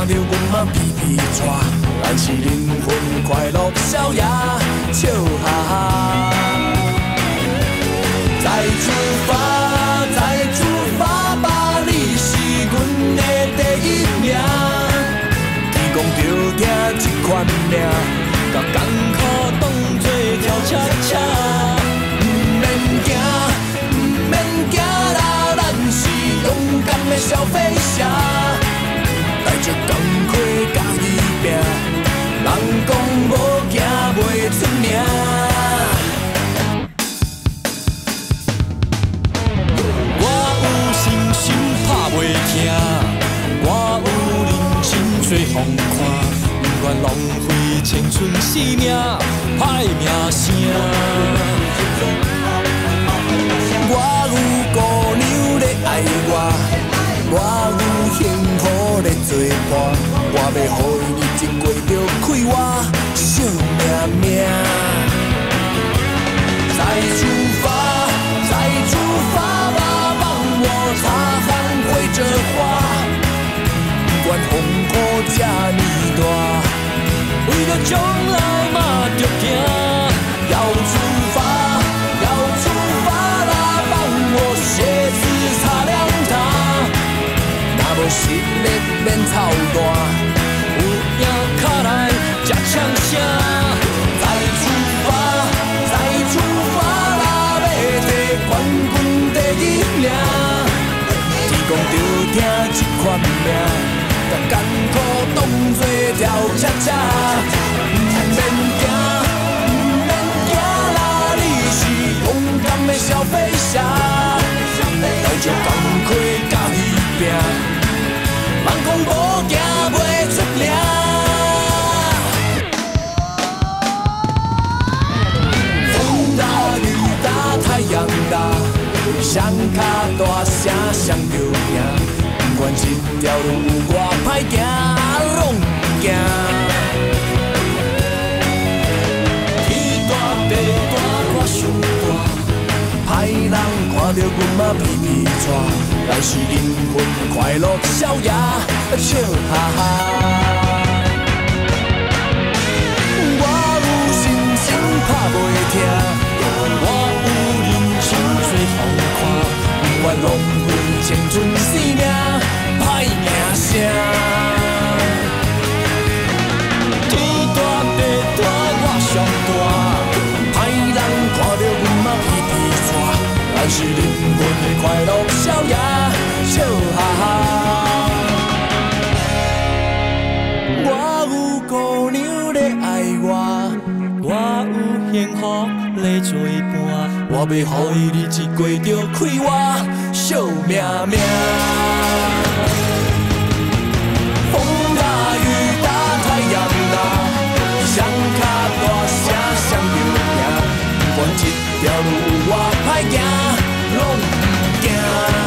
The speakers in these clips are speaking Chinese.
到阮嘛皮皮喘，咱是灵魂快乐逍遥，笑哈哈。再出发，再出发吧，你是阮的第一名。天公着听这款命，甲艰苦当作跳恰恰。毋免惊，毋免惊啦，咱是勇敢的小飞侠。带着工课甲伊拼，人讲无惊袂出名。我有信心打袂停，我有人生做风看，不愿浪费青春生命，歹名声。我有姑娘咧爱我，我有幸福咧作伴，我要予伊日子过着快活，惜命命。再出发，再出发吧，帮我擦汗挥着花。不管风波这呢大，为了将来嘛着行。要出发，要出发啦，帮我鞋子擦亮它。若无实力免操蛋，有影脚来才抢声。再出发，再出发啦，要摕冠军第一名。天公着听这款命，甲艰苦当作跳恰恰。毋免惊，毋免惊啦，你是勇敢的小飞侠。带着工课甲伊拼，人讲无惊袂出名。风大雨大太阳大，双脚大声双着赢。不管这条路有偌歹行，拢不惊。天大地大我上大，歹人看到阮嘛皮皮喘。咱是灵魂快乐逍遥，笑哈哈。我有信心打袂停，我有人生做风看，不愿浪费青春生命，歹名声。天大地大我上大，歹人看到阮嘛皮皮喘。咱是灵魂快乐逍遥，笑哈哈。我有姑娘咧爱我，我有幸福咧作伴，我要予伊日子过着快活，惜命命。风大雨大太阳大，双脚大声双着赢。不管这条路有偌歹行，拢不惊。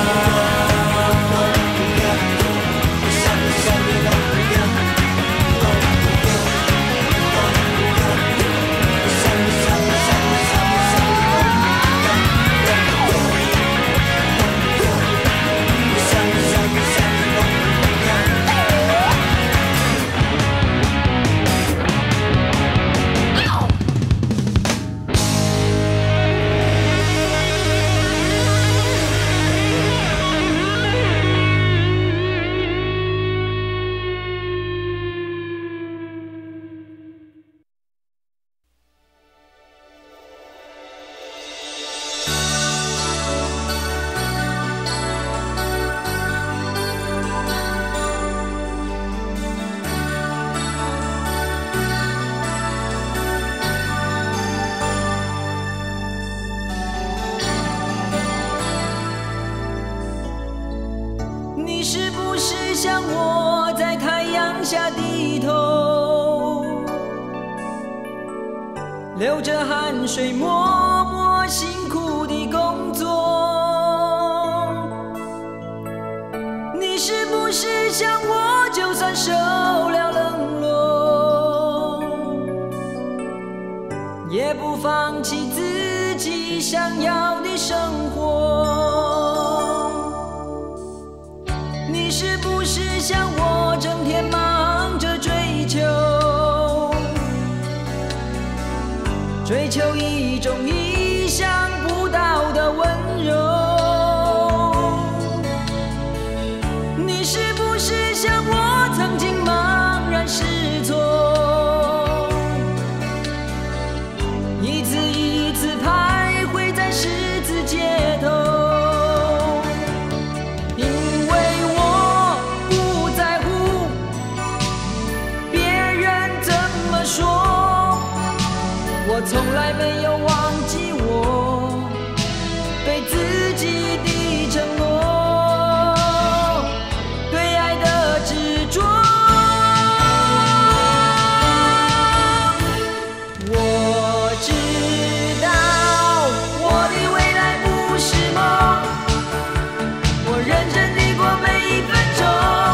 流着汗水，默默辛苦地工作。你是不是像我，就算受了冷落，也不放弃自己想要的生活？你是不是像我，整天忙追求一种意想不到的温柔。你是不是像我曾经茫然失措，一次一次徘徊在十字街头？因为我不在乎别人怎么说，我从来没有忘记我对自己的承诺，对爱的执着。我知道我的未来不是梦，我认真地过每一分钟。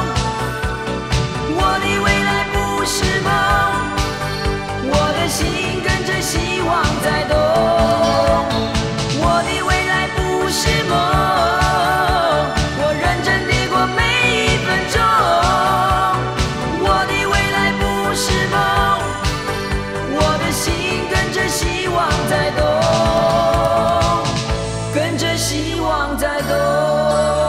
我的未来不是梦，我的心跟着希望在动。我的未来不是梦，我认真地过每一分钟。我的未来不是梦，我的心跟着希望在动，跟着希望在动。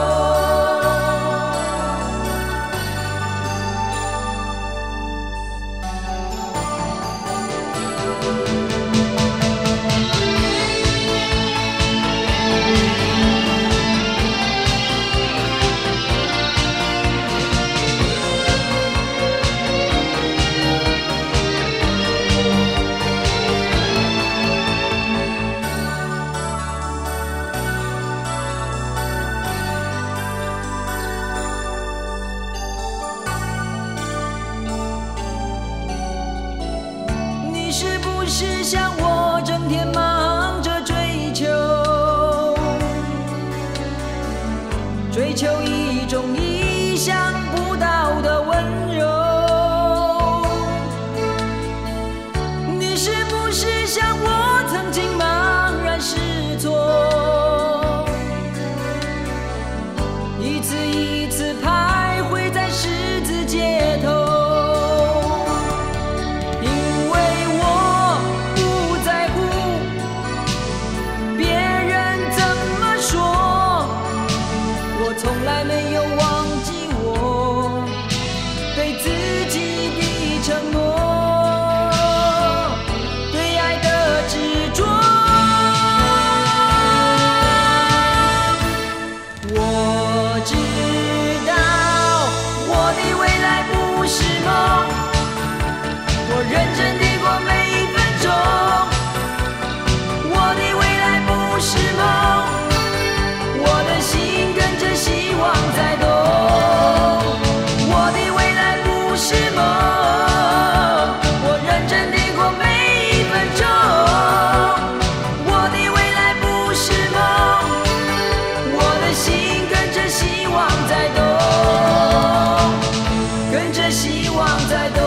你是不是像我整天忙着追求，追求一种意想不到的温柔？你是不是像我曾经茫然失措，一次一次徘徊在十字街头？从来没有忘记我对自己的承诺，对爱的执着。我知道我的未来不是梦，我认真地过每一分钟。我的未来不是梦，我的心跟着希望在动。我的未来不是梦，我认真地过每一分钟。我的未来不是梦，我的心跟着希望在动，跟着希望在动。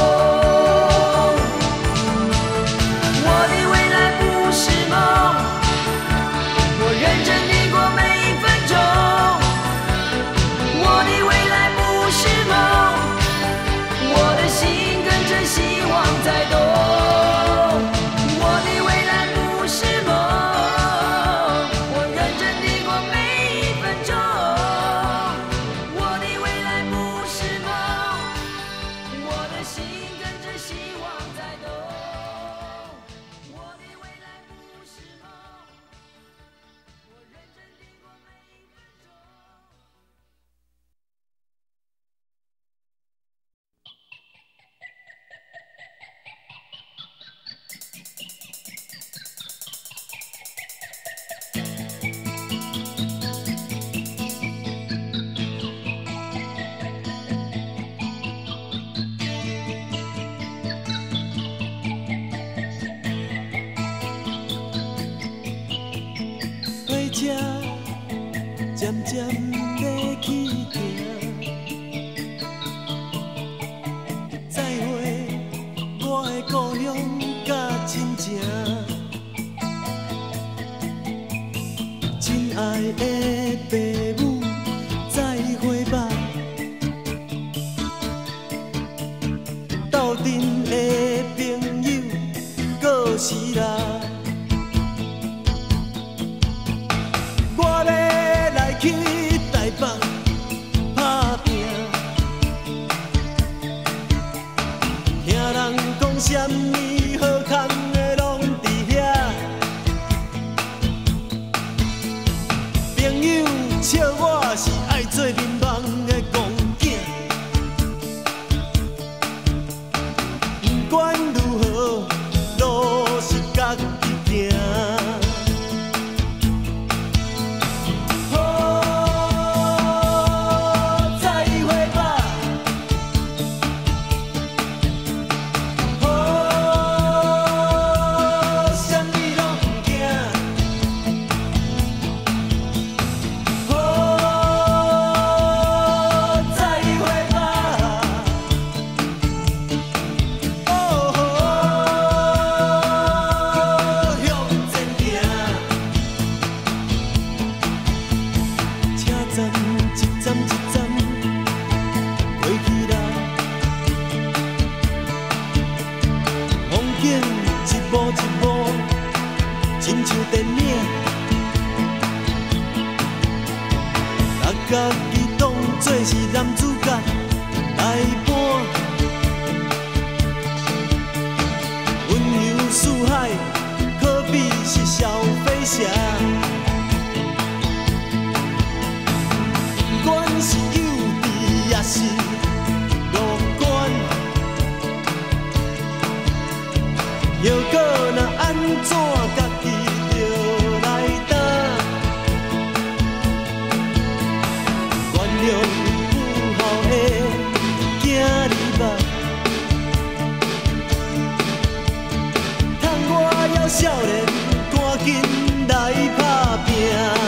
我的未来不是梦，我认真地过每一分钟。我的未来不是梦，我的心跟着希望在动。我的未来不是梦，我认真地过每一分钟。我的未来不是梦，我的心跟着希望在动。我的未来不是梦，我认真地过每一分钟。 火车渐渐要起行，再会我的故乡甲亲情，亲爱的爸母，再会吧。斗阵的朋友，过时啦。 亲像电影，把家己当作是男主角来扮，温柔似海，可比是小飞侠。不管是幼稚也是乐观，又搁若安怎家己着来担？原谅母后的囝儿吧，趁我还少年，赶紧来打拼。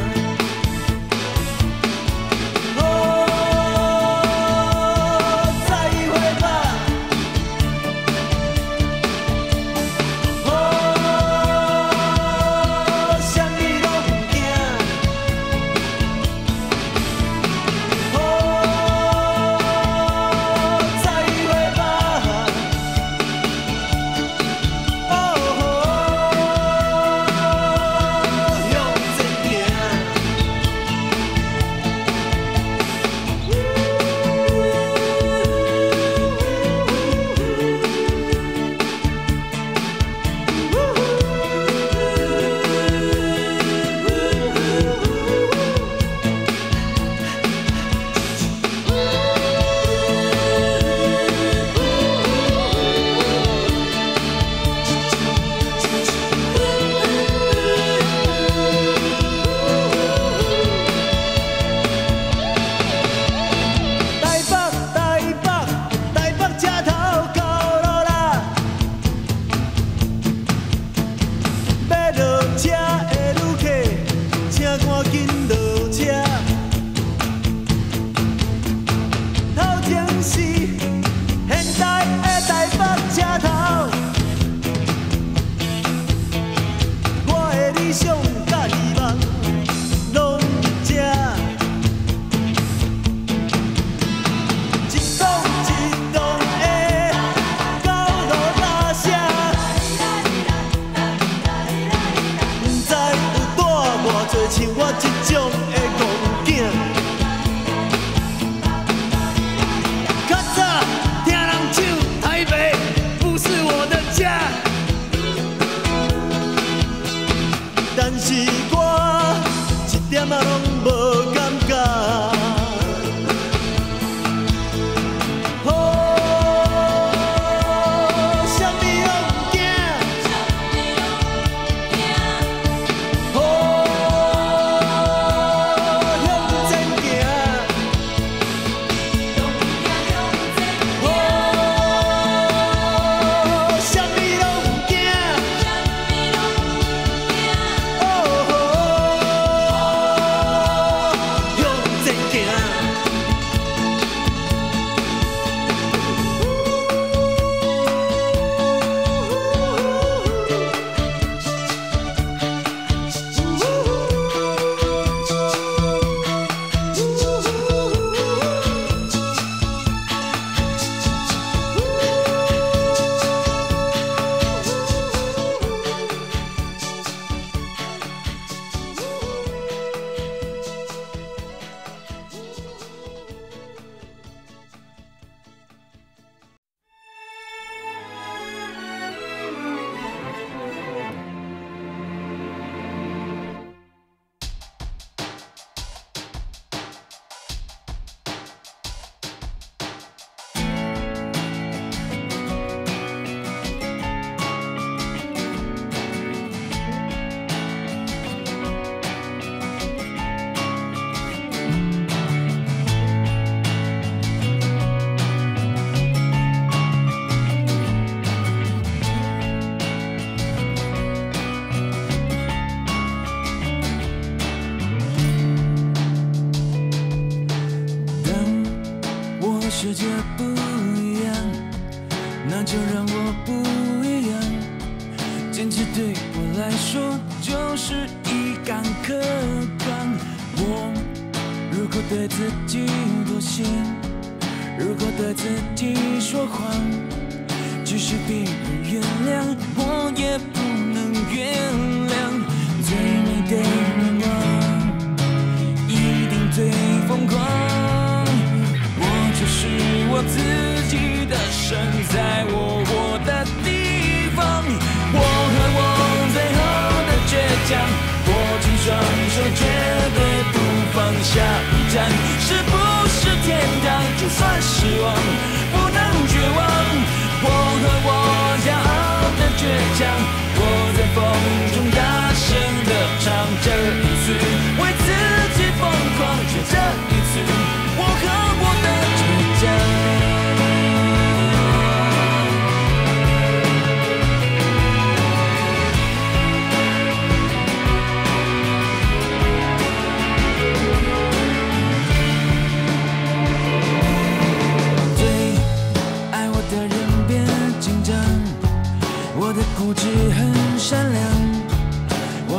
世界不一样，那就让我不一样。坚持对我来说就是一杆客观。我如果对自己妥协，如果对自己说谎，即使别人原谅，我也不能原谅。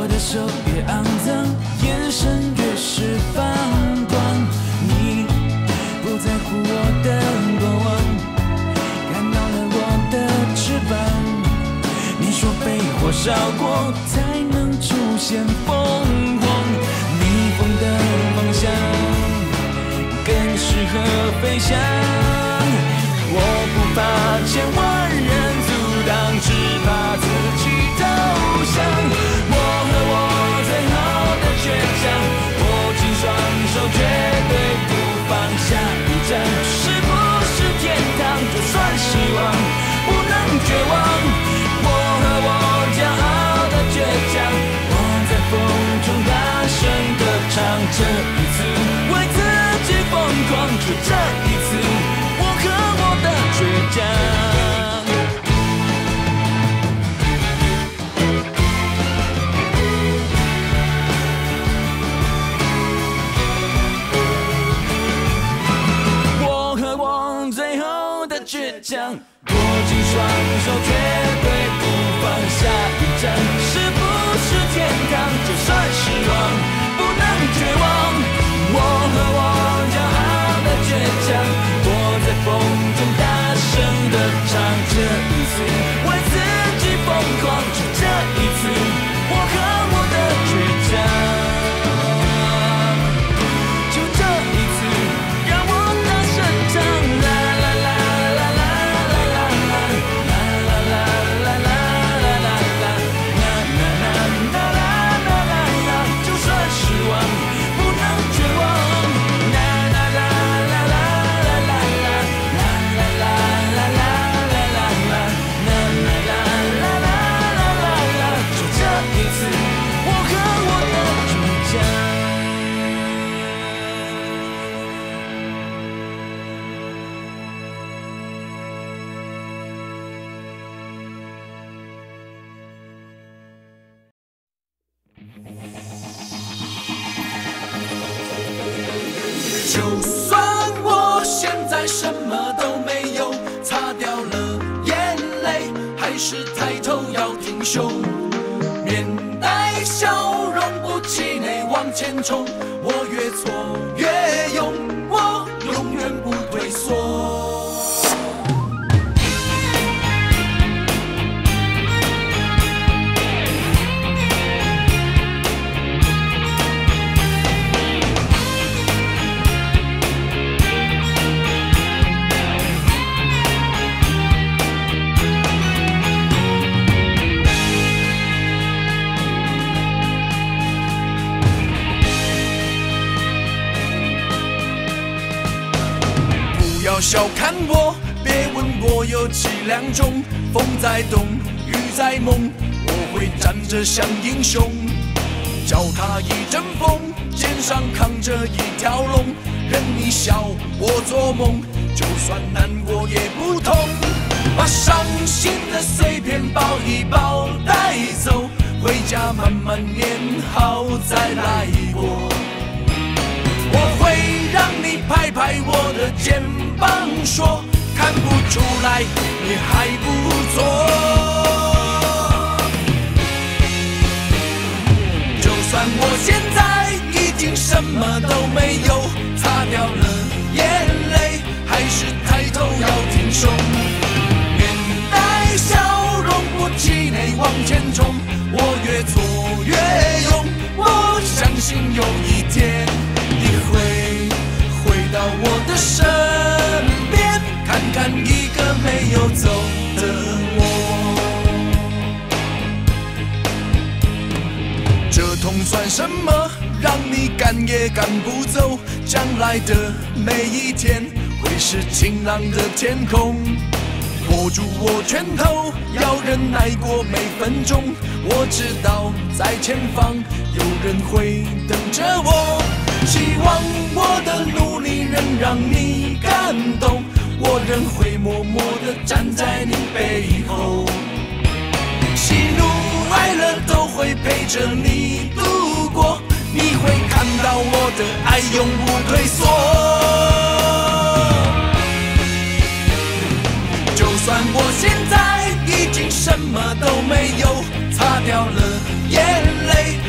我的手越肮脏，眼神越是放光。你不在乎我的过往，看到了我的翅膀。你说被火烧过才能出现凤凰，逆风的方向更适合飞翔。我不怕千万人阻挡，只怕自己投降。我和我最后的倔强，握紧双手绝对不放。下一站是不是天堂？就算失望，不能绝望。我和我骄傲的倔强，我在风中大声地唱。这一次为自己疯狂，就这一次，我和我的倔强。我和我最后的倔强，握紧双手绝对不放。下一站是不是天堂？就算失望，不能绝望。我和我骄傲的倔强，我在风中大声地唱。这一次为自己疯狂，就这一次，我和我的倔强。就这一次，让我大声唱。啦啦啦啦啦啦啦啦啦啦啦啦啦啦啦啦啦啦，就算失望，不能绝望。啦啦啦啦啦啦啦啦啦啦啦啦啦啦啦啦，就这一次，我和我的倔强。就算我现在什么都没有，擦掉了眼泪，还是抬头要挺胸，面带笑容，不气馁往前冲。我越挫越勇，我永远不退缩。不要小看我，别问我有几两重。风在动，雨在梦，我会站着像英雄。脚踏一阵风，肩上扛着一条龙，任你笑我做梦，就算难过也不痛。把伤心的碎片抱一抱带走，回家慢慢念好再来过。我会让你拍拍我的肩膀，说看不出来你还不错。就算我现在已经什么都没有，擦掉了眼泪，还是抬头要挺胸，面带笑容，不气馁往前冲。我越挫越勇，我相信有一天你会回到我的身边，看看一个没有走的我。这痛算什么？让你赶也赶不走。将来的每一天会是晴朗的天空。握住我拳头，要忍耐过每分钟。我知道在前方有人会等着我。希望我的努力能让你感动，我仍会默默地站在你背后。喜怒哀乐都会陪着你度过，你会看到我的爱永不退缩。就算我现在已经什么都没有，擦掉了眼泪，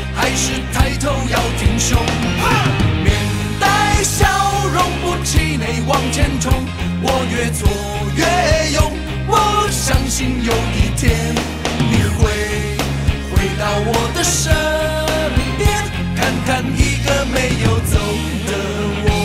往前冲，我越挫越勇。我相信有一天你会回到我的身边，看看一个没有走的我。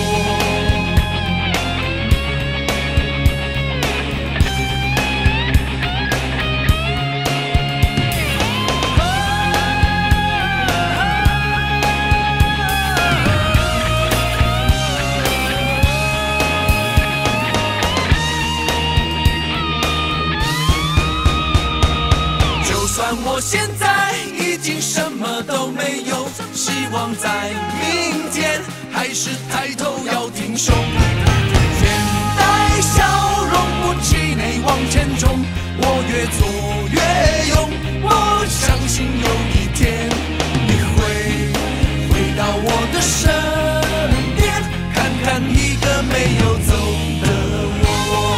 我现在已经什么都没有，希望在明天还是抬头要挺胸，面带笑容不气馁往前冲，我越挫越勇。我相信有一天你会回到我的身边，看看一个没有走的我。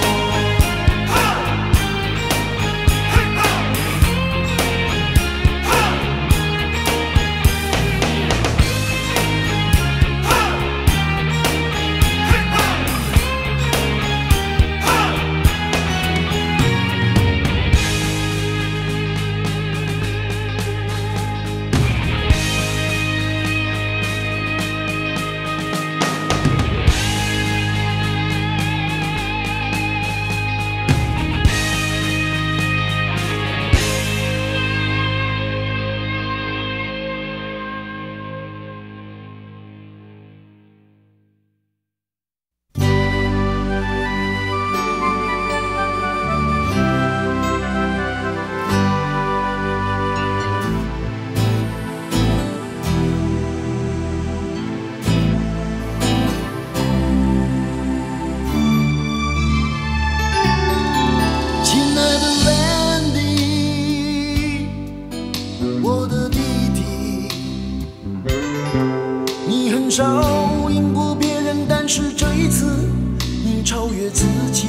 少赢过别人，但是这一次你超越自己。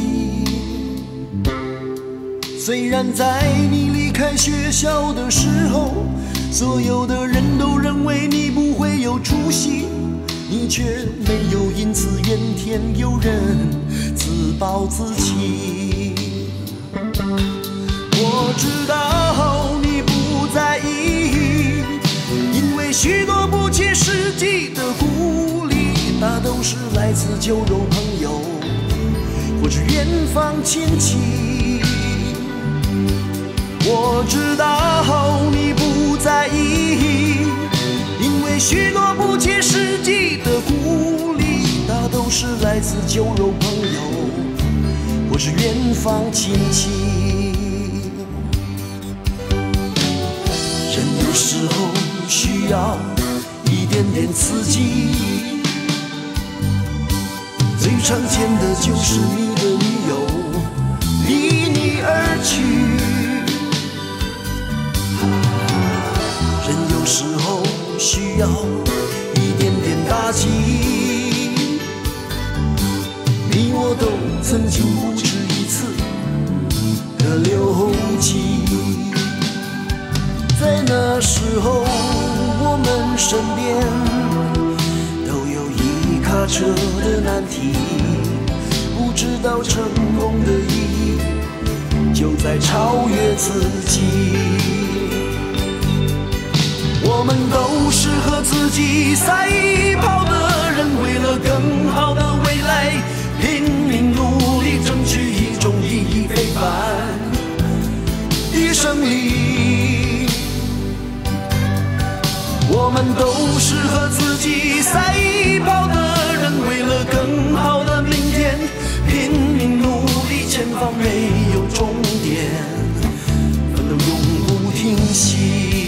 虽然在你离开学校的时候，所有的人都认为你不会有出息，你却没有因此怨天尤人，自暴自弃。我知道你不在意，因为许多不切实际的鼓励，大都是来自酒肉朋友或是远方亲戚。我知道你不在意，因为许多不切实际的鼓励，大都是来自酒肉朋友或是远方亲戚。人有时候需要一点点刺激，最常见的就是你的女友离你而去。人有时候需要一点点打击，你我都曾经不止一次的流涕。在那时候我们身边都有一卡车的难题，不知道成功的意义就在超越自己。我们都是和自己赛跑的人，为了更好的未来拼命努力，争取一种意义非凡的胜利。我们都是和自己赛跑的人，为了更好的明天拼命努力，前方没有终点，奋斗永不停息。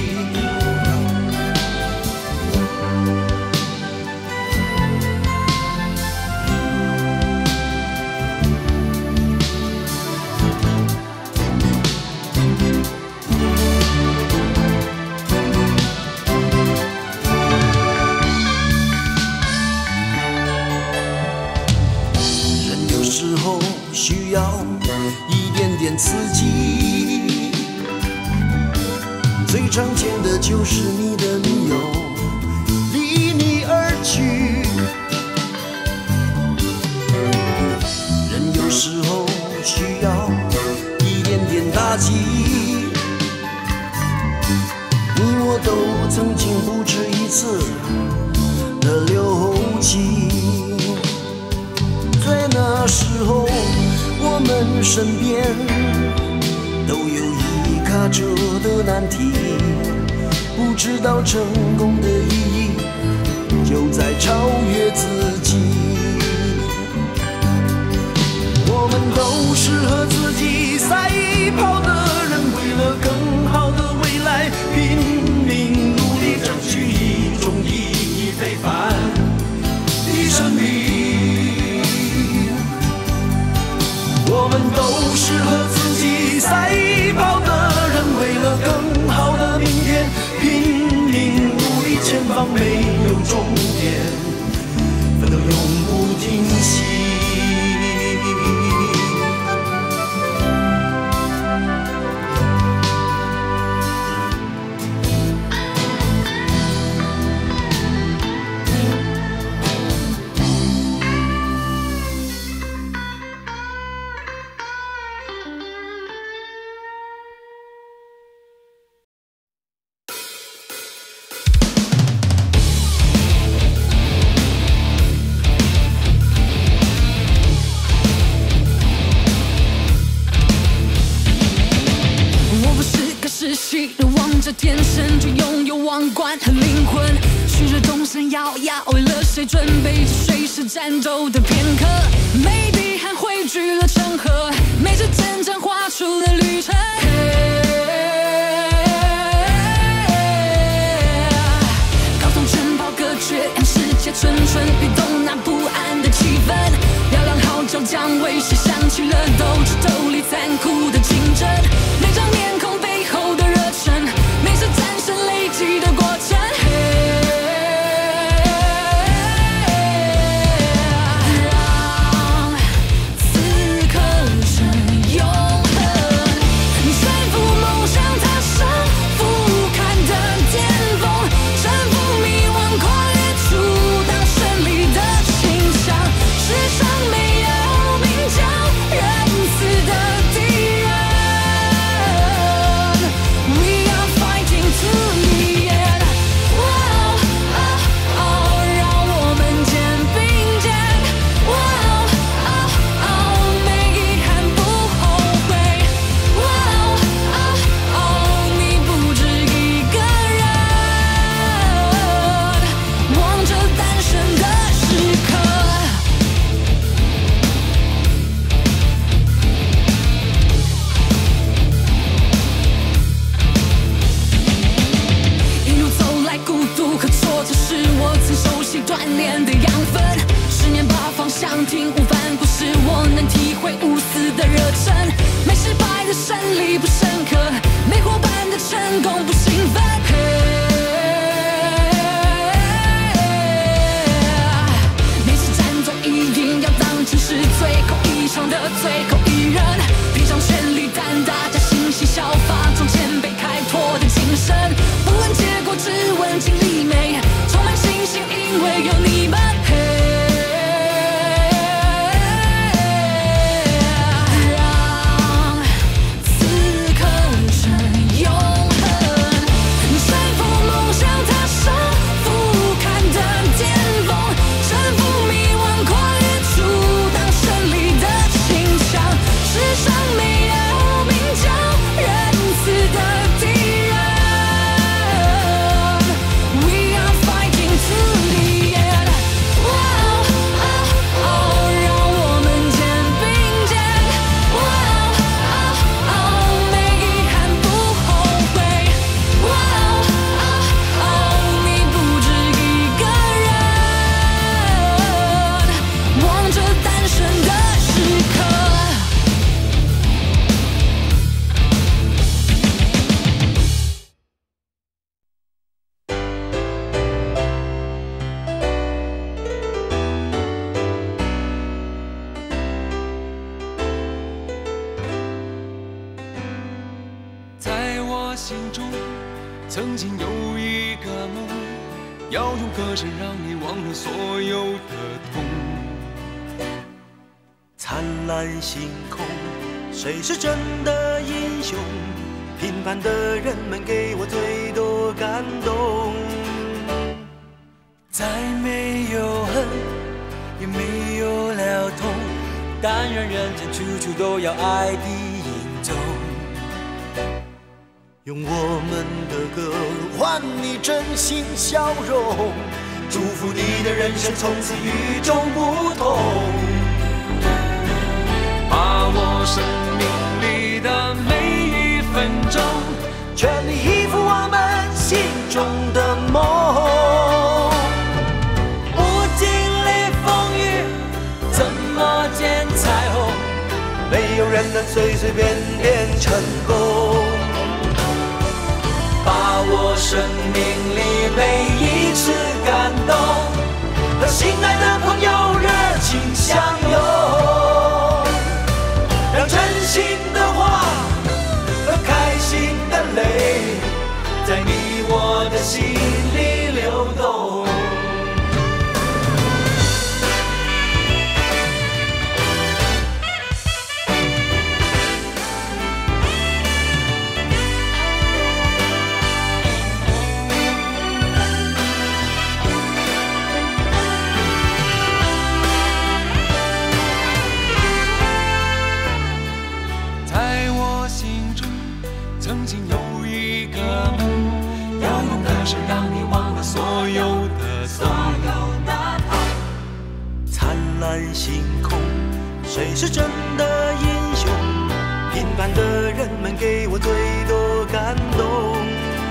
需要一点点刺激，最常见的就是你的女友离你而去。 我都曾经不止一次的留情。在那时候，我们身边都有一卡车的难题，不知道成功的意义就在超越自己。我们都是和自己赛跑的人，为了更好的未来拼命努力，争取一种意义非凡的生命。我们都是和自己赛跑的人，为了更好的明天拼命努力，前方没有终点，奋斗永不停息。 天生就拥有王冠和灵魂，旭日东升耀耀，为了谁准备着随时战斗的片刻？每笔汗汇聚了成河，每次真正画出了旅程。高耸城堡隔绝，让世界蠢蠢欲动那不安的气氛。嘹亮号角将卫士响起了斗智斗力残酷的竞争，每张面孔背后的热忱，每次战胜累积的过程。让此刻成永恒，征服梦想，踏上俯瞰的巅峰，征服迷惘，跨越阻挡胜利的倾向。世上没有名叫仁慈的敌人。We are fighting to the end。让我们肩并肩。没遗憾不后悔。你不止一个人，望着诞生的时刻。一路走来，孤独和挫折是我曾熟悉锻炼的养分。10年把方向听无反顾，使我能体会无私的热忱。没失败的胜利不深刻，没伙伴的成功不兴奋。每次战斗一定要当成是最后一场的最后一人，披上全力担大家信息效法中前辈开拓的精神。不问结果，只问尽力美，充满信心，因为有你们。让此刻成永恒，征服梦想，踏上俯瞰的巅峰，征服迷惘，跨越阻挡胜利的倾向。世上没有名叫仁慈的敌人。We are fighting to the end。让我们肩并肩。没遗憾不后悔。你不止一个人，望着诞生的时刻。 在我心中，曾经有一个梦，要用歌声让你忘了所有的痛。 灿烂星空，谁是真的英雄？ 平凡的人们给我最多感动。 再没有恨，也没有了痛，但愿人间处处都有爱的影踪。 用我们的歌换你真心笑容，祝福你的人生从此与众不同。 把握生命里的每一分钟， 全力以赴我们心中的梦。 不经历风雨，怎么见彩虹？ 没有人能随随便便成功。 把握生命里每一次感动， 和心爱的朋友热情相拥，让真心的话和开心的泪，在你我的心里流动。 曾经有一个梦，要用歌声让你忘了所有的痛。 灿烂星空，谁是真的英雄？平凡的人们给我最多感动。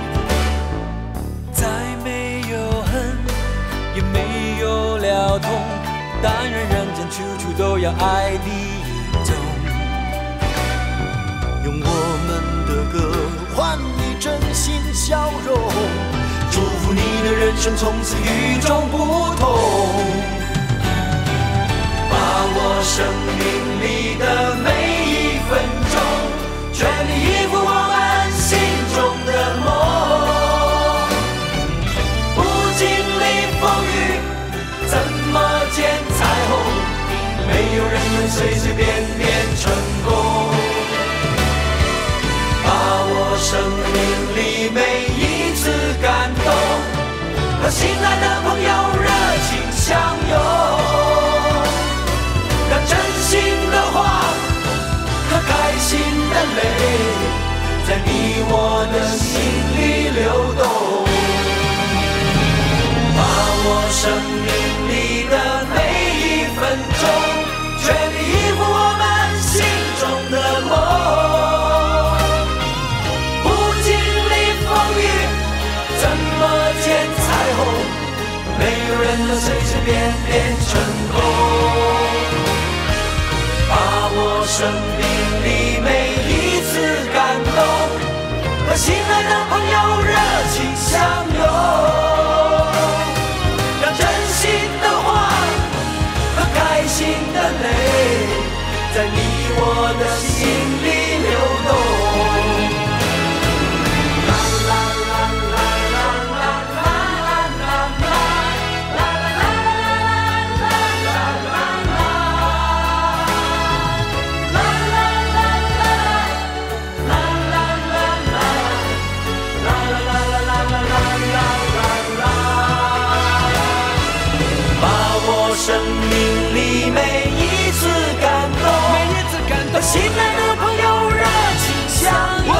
再没有恨，也没有了痛，但愿人间处处都有爱的影踪。 用我们的歌换你真心笑容，祝福你的人生从此与众不同。把握生命里的每一分钟，全力以赴我们心中的梦。不经历风雨，怎么见彩虹？没有人能随随便便成功。把握生命里每一次感动，和心爱的朋友热情相拥，让真心的话和开心的泪，在你我的心里流动。把握生命里的每一分钟，全力以赴我们心中的梦。见彩虹，没有人能随随便便成功。把握生命里每一次感动，和心爱的朋友热情相拥，让真心的话和开心的泪，在你我的心里流动。生命里每一次感动，和心爱的朋友热情相拥，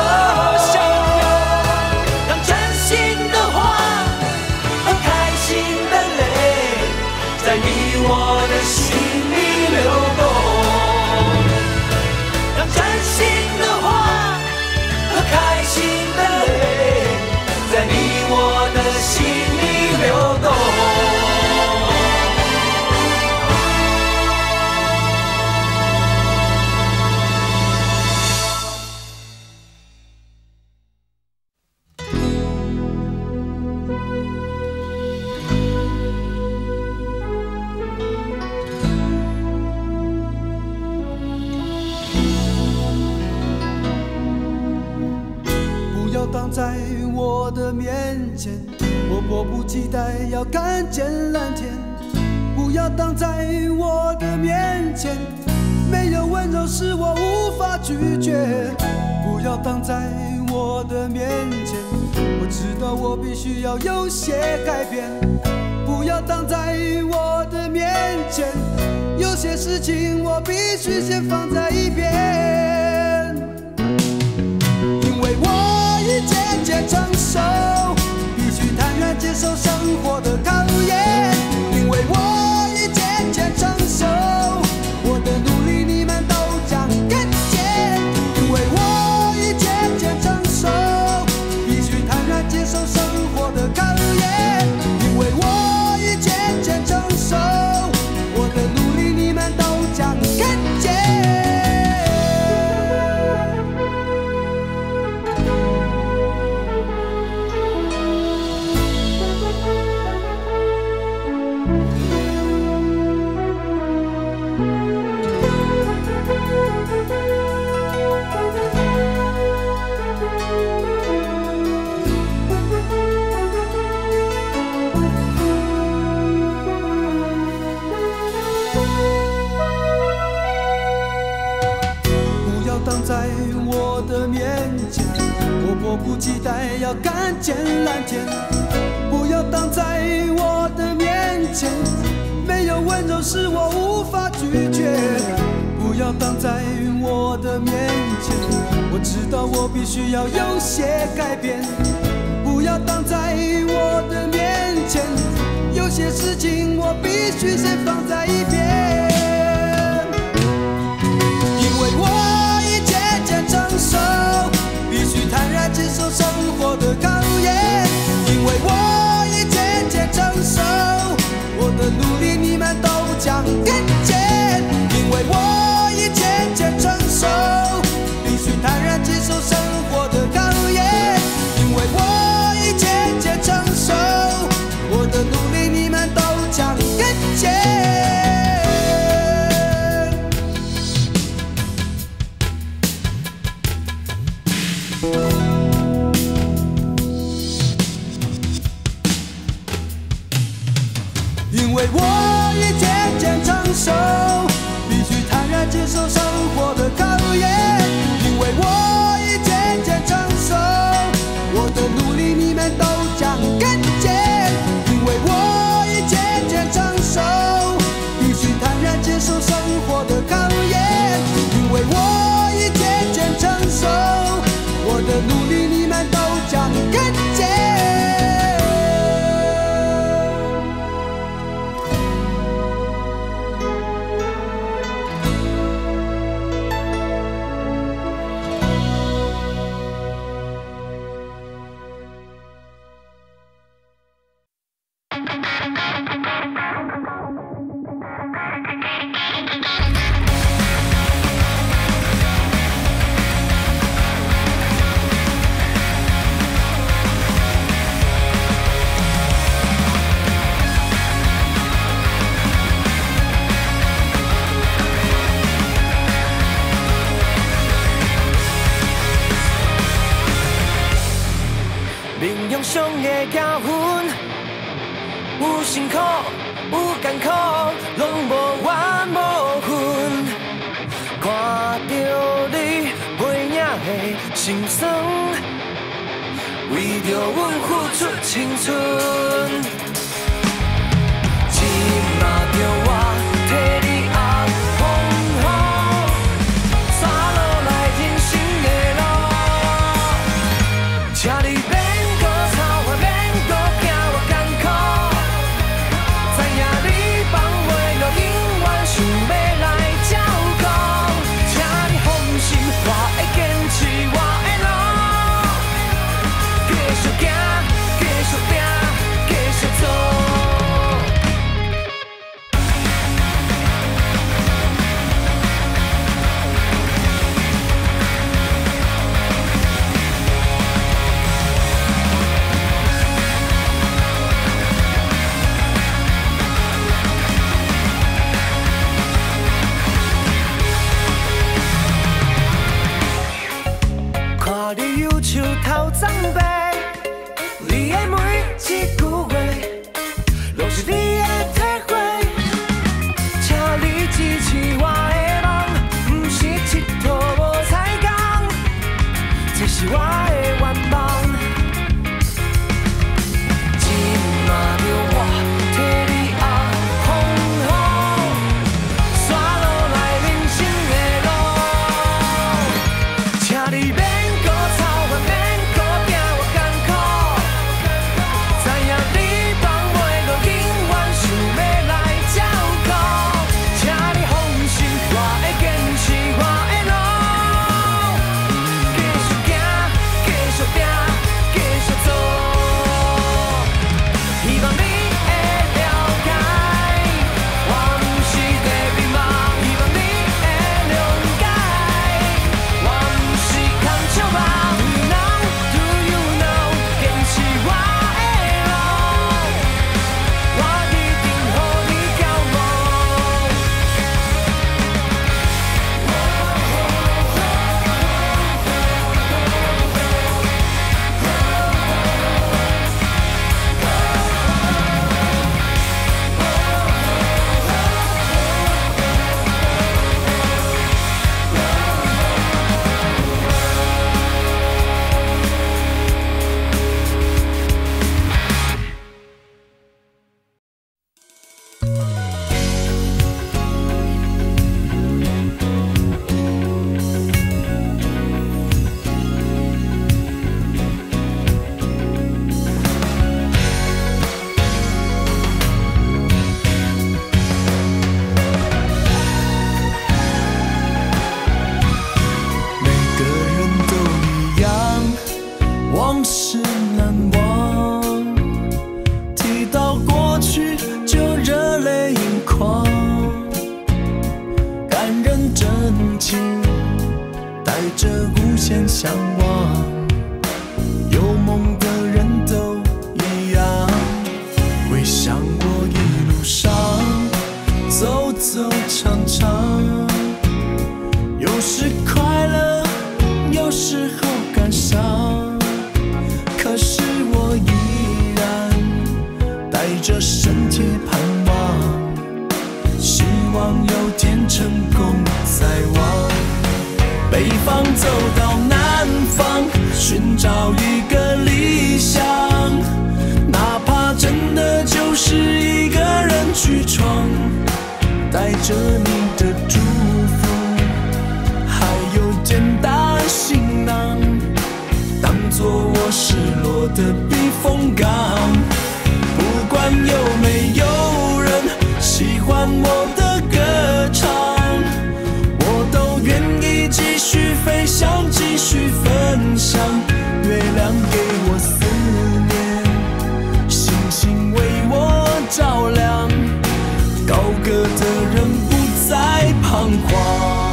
让真心的话和开心的泪，在你我的心里流动。让真心的话和开心的泪，在你我的心里流动。 挡在我的面前，我迫不及待要看见蓝天。不要挡在我的面前，没有温柔使我无法拒绝。不要挡在我我的面前，我知道我必须要有些改变，不要挡在我的面前，有些事情我必须先放在一边，因为我已渐渐成熟，必须坦然接受生活的考验，因为我已渐渐成熟，我的努力你们都将看见，因为我已渐渐成熟，必须坦然接受生活的考验，因为我已渐渐成熟，我的努力你们都将看见。在我的面前，我迫不及待要看见蓝天。不要挡在我的面前，没有温柔是我无法拒绝。不要挡在我的面前，我知道我必须要有些改变。不要挡在我的面前，有些事情我必须先放在一边，因为我成熟，必须坦然接受生活的考验，因为我已渐渐成熟，我的努力你们都将看见，因为我已渐渐成熟，必须坦然接受生活的考验，因为我已渐渐成熟，我的努力你们都将看见。因为我已渐渐成熟，必须坦然接受生活的考验，因为我已渐渐成熟，我的努力你们都将看见，因为我已渐渐成熟，必须坦然接受生活的考验，因为我已渐渐成熟，我的努力你们都将看见。 上的教训，有辛苦，有艰苦，拢无怨无恨。看着你背影的心酸，为着阮付出青春。今嘛着我替你压风雨，洒落来人生的路，请你。继续拼，继续拼，继续做。 前向往，有梦的人都一样，回想我一路上走走唱唱，有时快乐，有时候感伤，可是我依然带着深切盼望，希望有天成功在望。北方走到南方，寻找一个理想，哪怕真的就是一个人去闯，带着你的祝福，还有简单行囊，当作我失落的避风港。不管有没有人喜欢我的歌唱，我都愿意继续飞翔，继续分享。月亮给我思念，星星为我照亮，高歌的人不再彷徨。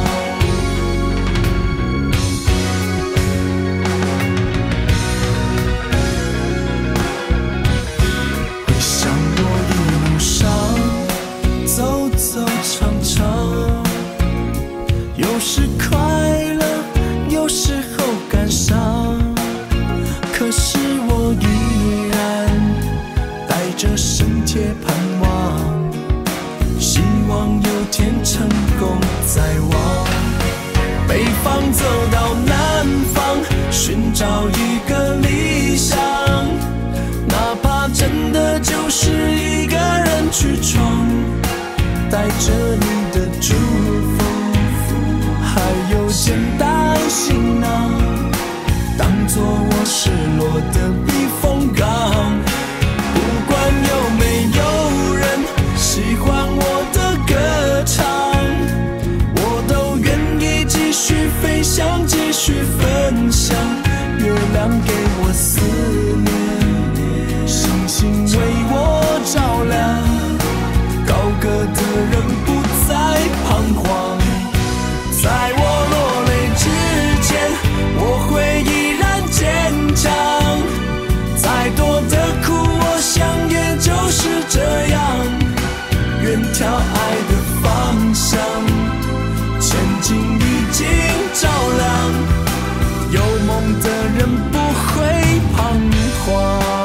回想我一路上走走唱唱，有时快乐，有时候感伤，可是我依然带着深切盼望，希望有天成功在望。北方走到南方，寻找一个理想，哪怕真的就是一个人去闯，带着你的祝福，还有简单行囊，当作我失落的避风港。不管有没有人喜欢我的歌唱，我都愿意继续飞翔，继续分享。月亮给我思念，星星为我照亮，高歌的人不再彷徨。在我落泪之前，我会依然坚强。再多的苦，我想也就是这样。远眺爱的方向，前进已经照亮。有梦的人不会彷徨。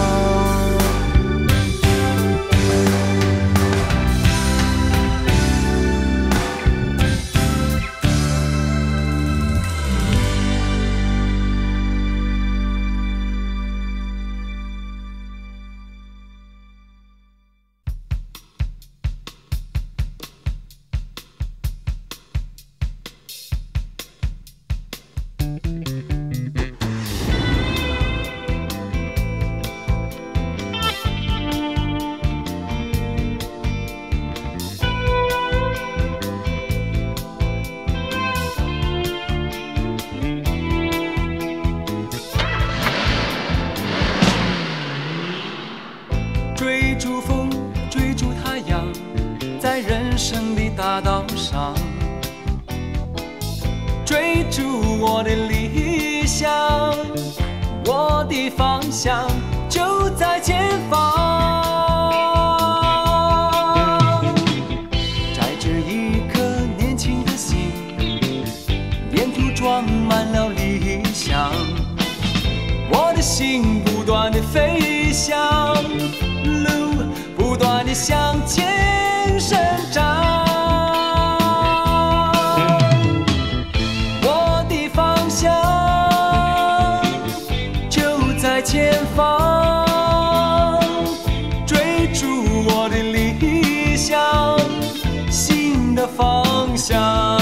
追逐风，追逐太阳，在人生的大道上，追逐我的理想，我的方向就在前方。载着一颗年轻的心，沿途装满了理想，我的心不断地飞翔，路不断地向前生长。我的方向就在前方，追逐我的理想，新的方向。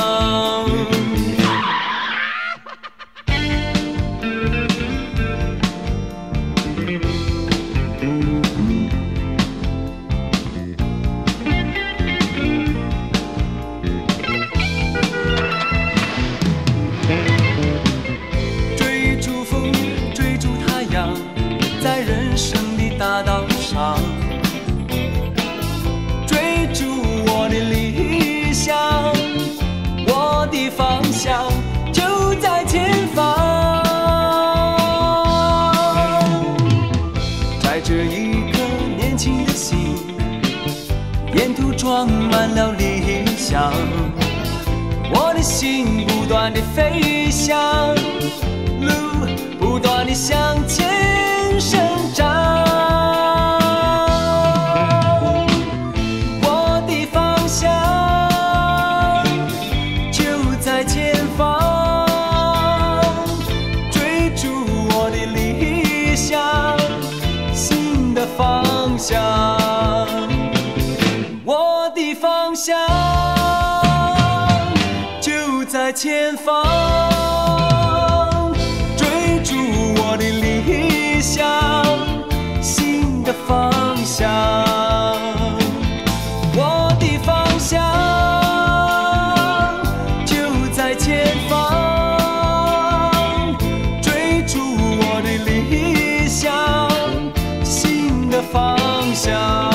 大道上，追逐我的理想，我的方向就在前方。 着一颗年轻的心，沿途装满了理想，我的心不断地飞翔，路不断地向前生长。我的方向就在前方，追逐我的理想，新的方向。我的方向就在前方，追逐我的理想，新的方向。我的方向就在前方，追逐我的理想，新的方向。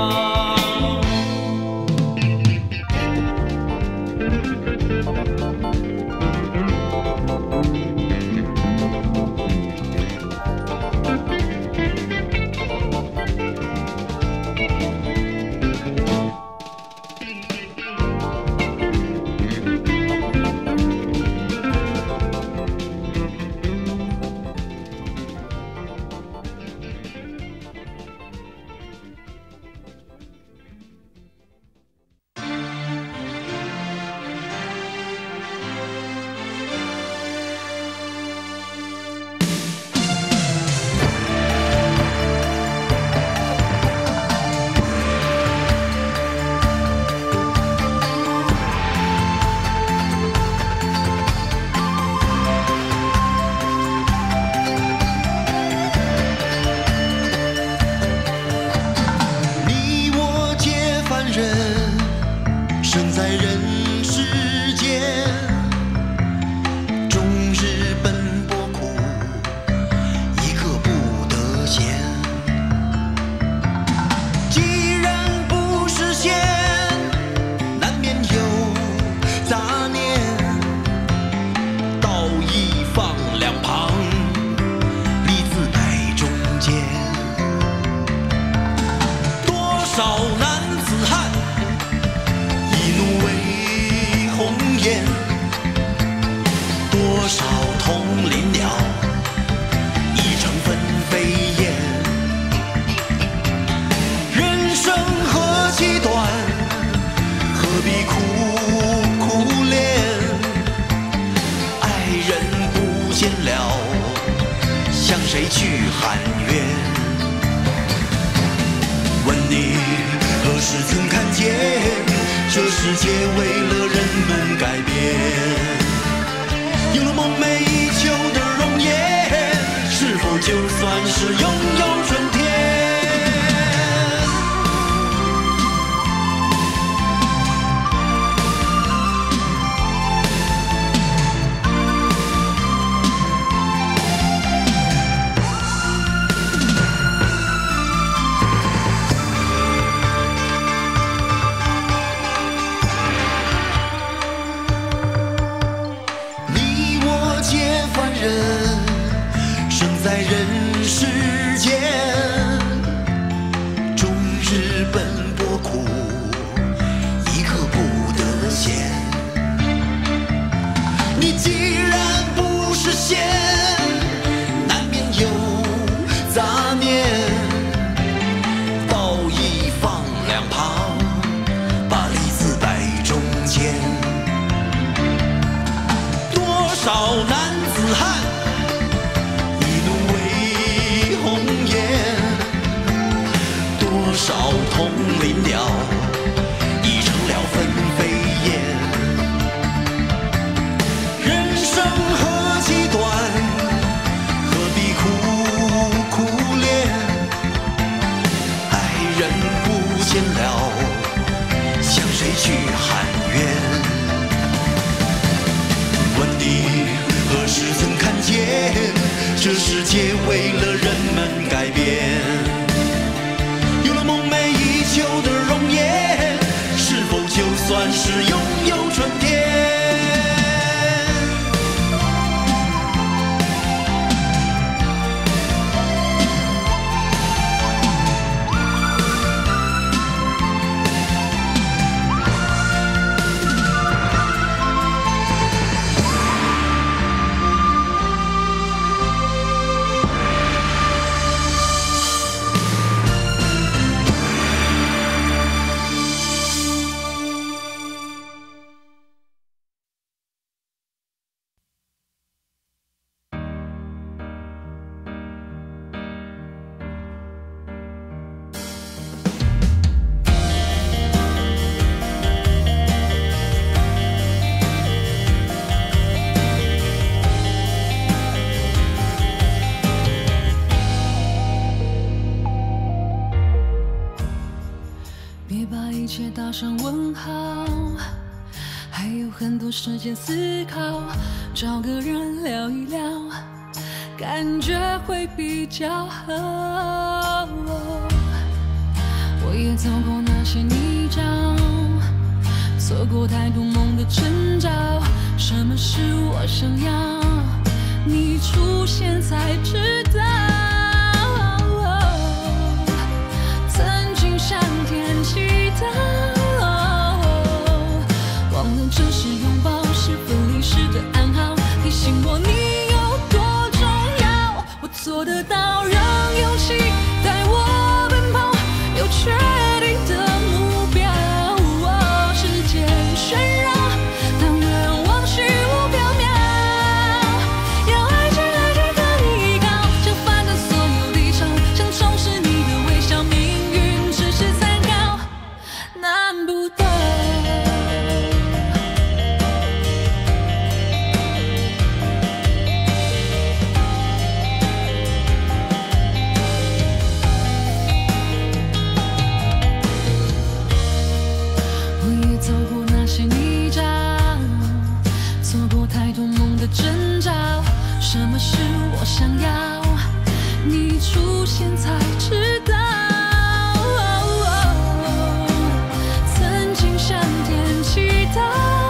这世界为了人们改变，有了梦寐以求的容颜，是否就算是拥有春天？ 一切打上问号，还有很多时间思考，找个人聊一聊，感觉会比较好。我也走过那些泥沼，错过太多梦的征兆，什么是我想要，你出现才知道。曾经向天祈祷，忘了这是拥抱是分离时的暗号，提醒我你有多重要。我做得到让勇气带我奔跑，有确定的目标，世界喧扰，但愿往事无缥缈。要爱着爱着和你依靠，相反的所有地上，想重视你的微笑，命运只是参考，难不倒。走过那些泥沼，错过太多梦的征兆，什么是我想要，你出现才知道。曾经向天祈祷，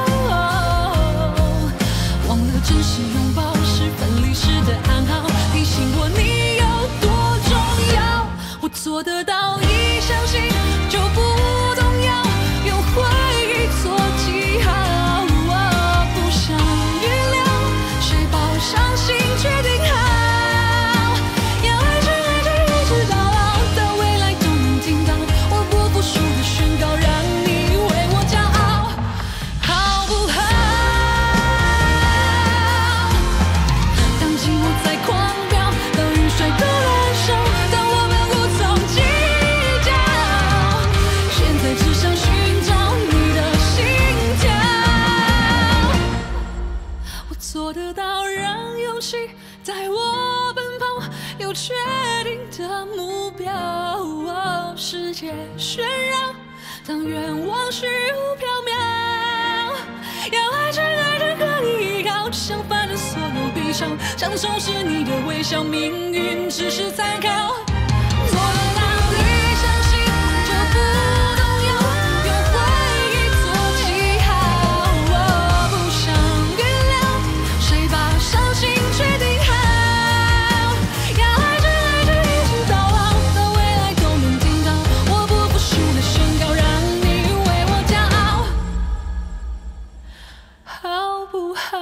忘了只是拥抱是分离时的暗号，提醒我你有多重要。我做得到，一相信就不动摇，用回忆做记号，不想预料，谁抱上心决定好，要爱着爱着一直到老，到未来都能听到我不服输的宣告，让你为我骄傲，好不好？当寂寞在狂飙，当雨水都燃烧，当我们无从计较，现在只想寻找你的心跳。我做得到让勇气带我奔跑，有确定的目标，世界喧扰，当愿望虚无缥缈。要爱着爱着和你依靠，相反的所有悲伤，想重视你的微笑，命运只是参考。做得到一相信就不动摇，用回忆做记号，不想预料，谁把伤心决定好，要爱着爱着一直到老，到未来都能听到我不服输的宣告，让你为我骄傲，好不好？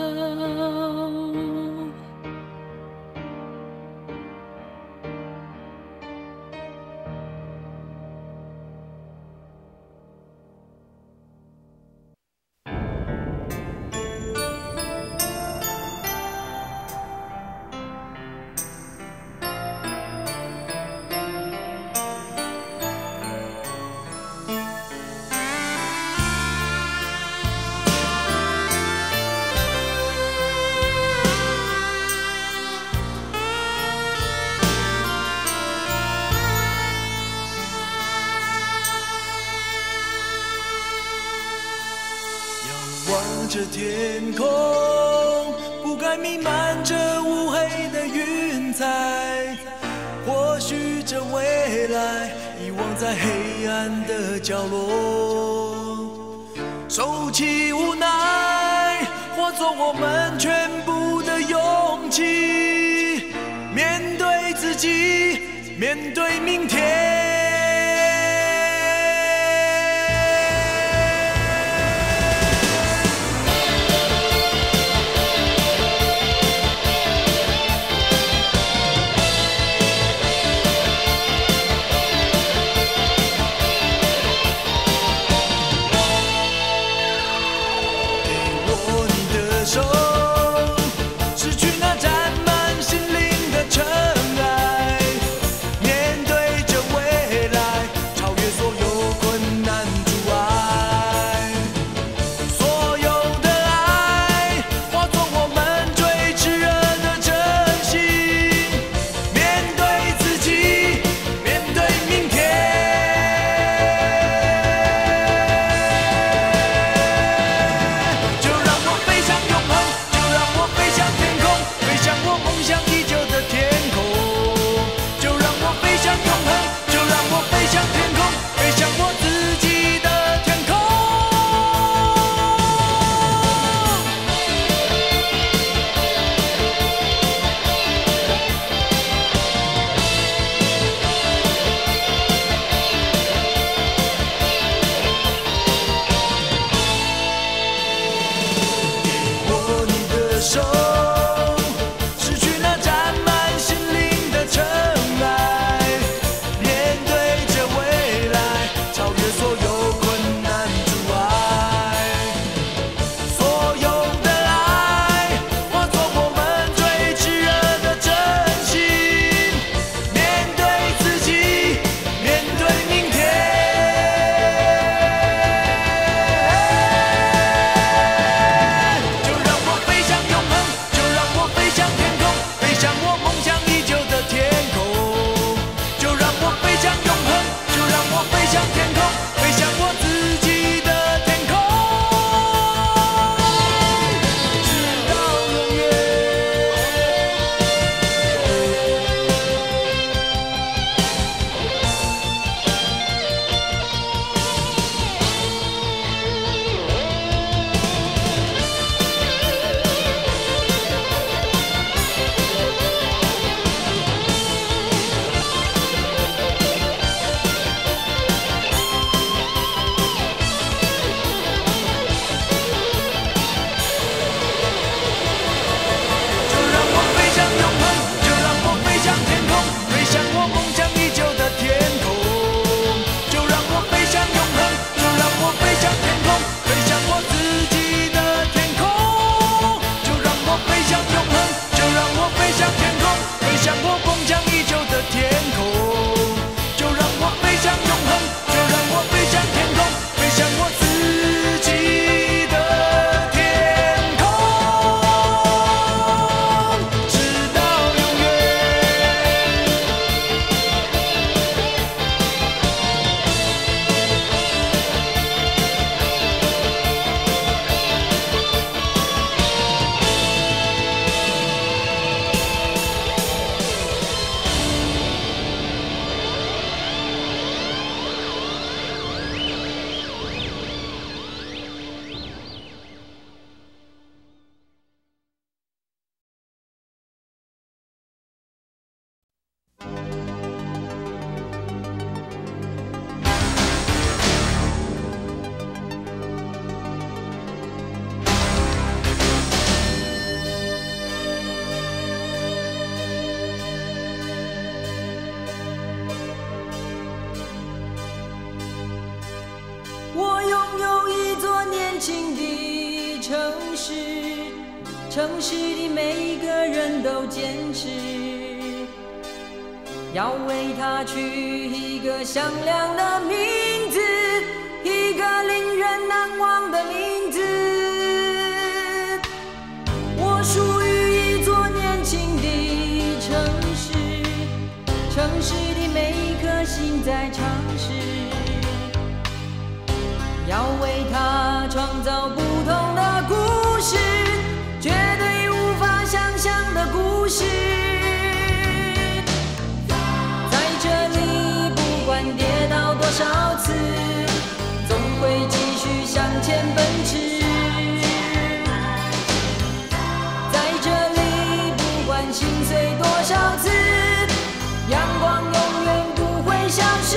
望着天空，不该弥漫着乌黑的云彩。或许这未来遗忘在黑暗的角落，收起无奈，化作我们全部的勇气，面对自己，面对明天。失去那沾满心灵的尘埃，面对这未轻的城市，城市的每一个人都坚持，要为它取一个响亮的名字，一个令人难忘的名字。我属于一座年轻的城市，城市的每一颗心在尝试，要为它创造不同的故事，绝对无法想象的故事。在这里，不管跌倒多少次，总会继续向前奔驰。在这里，不管心碎多少次，阳光永远不会消失。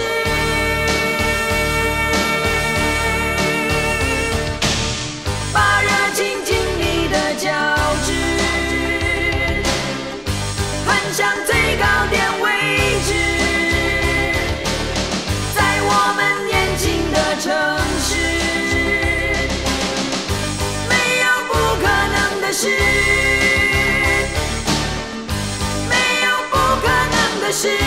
把热情尽力的交织，攀向最高点位置。在我们年轻的城市，没有不可能的事，没有不可能的事。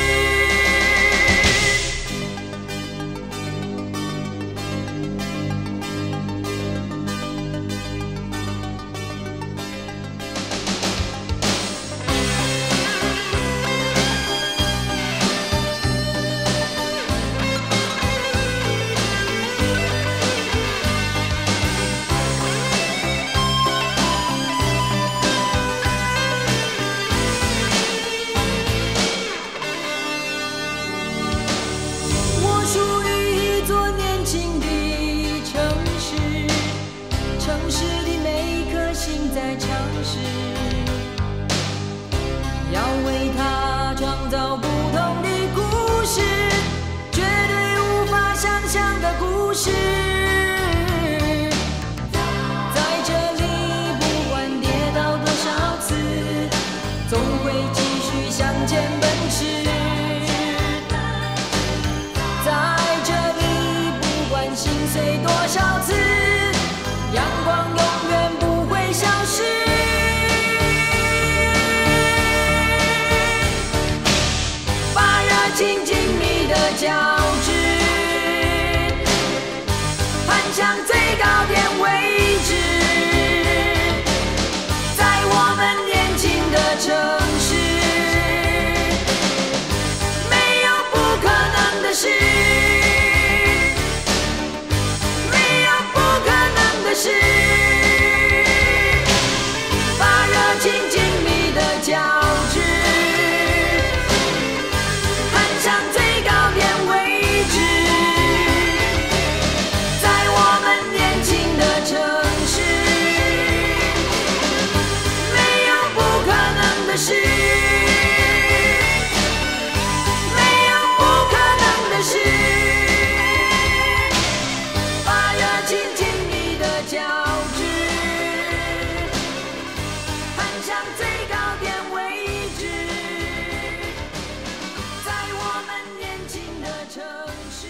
我属于一座年轻的城市，城市的每一颗心在尝试，要为它创造不同的故事，绝对无法想象的故事。在这里，不管跌倒多少次，总会继续向前奔驰。在这里，不管心碎多少次，阳光永远不会消失。把热情精密的交织，攀向最高点位置。在我们年轻的城市，没有不可能的事，没有不可能的事。把热情精密的交织，攀向最高点位置。在我们年轻的城市，没有不可能的事，没有不可能的事。把热情精密的交织，攀向最高点位置。在我们年轻的城市，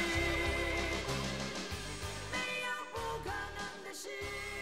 没有不可能的事。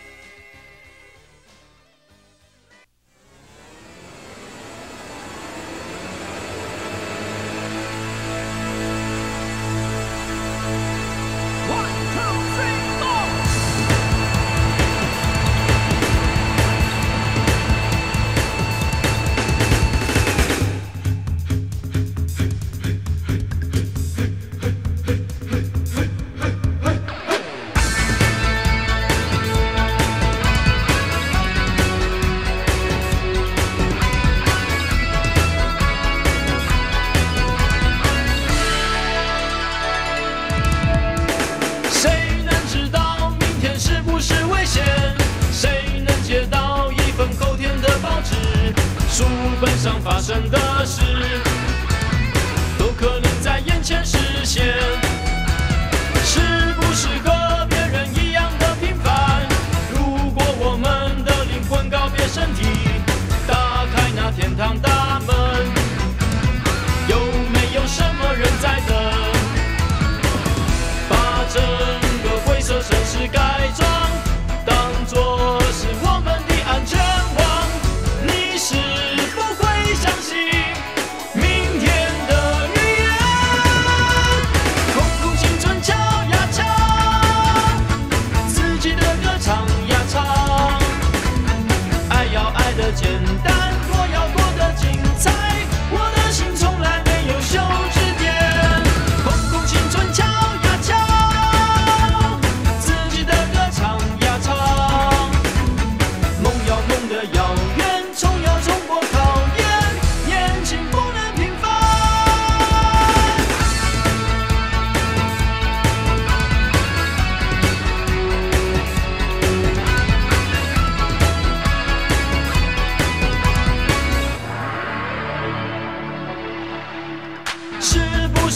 谁能知道明天是不是危险？谁能接到一份后天的报纸？书本上发生的事，都可能在眼前实现。是不是和别人一样的平凡？如果我们的灵魂告别身体，打开那天堂大门，有没有什么人在等？把整个灰色城市改装。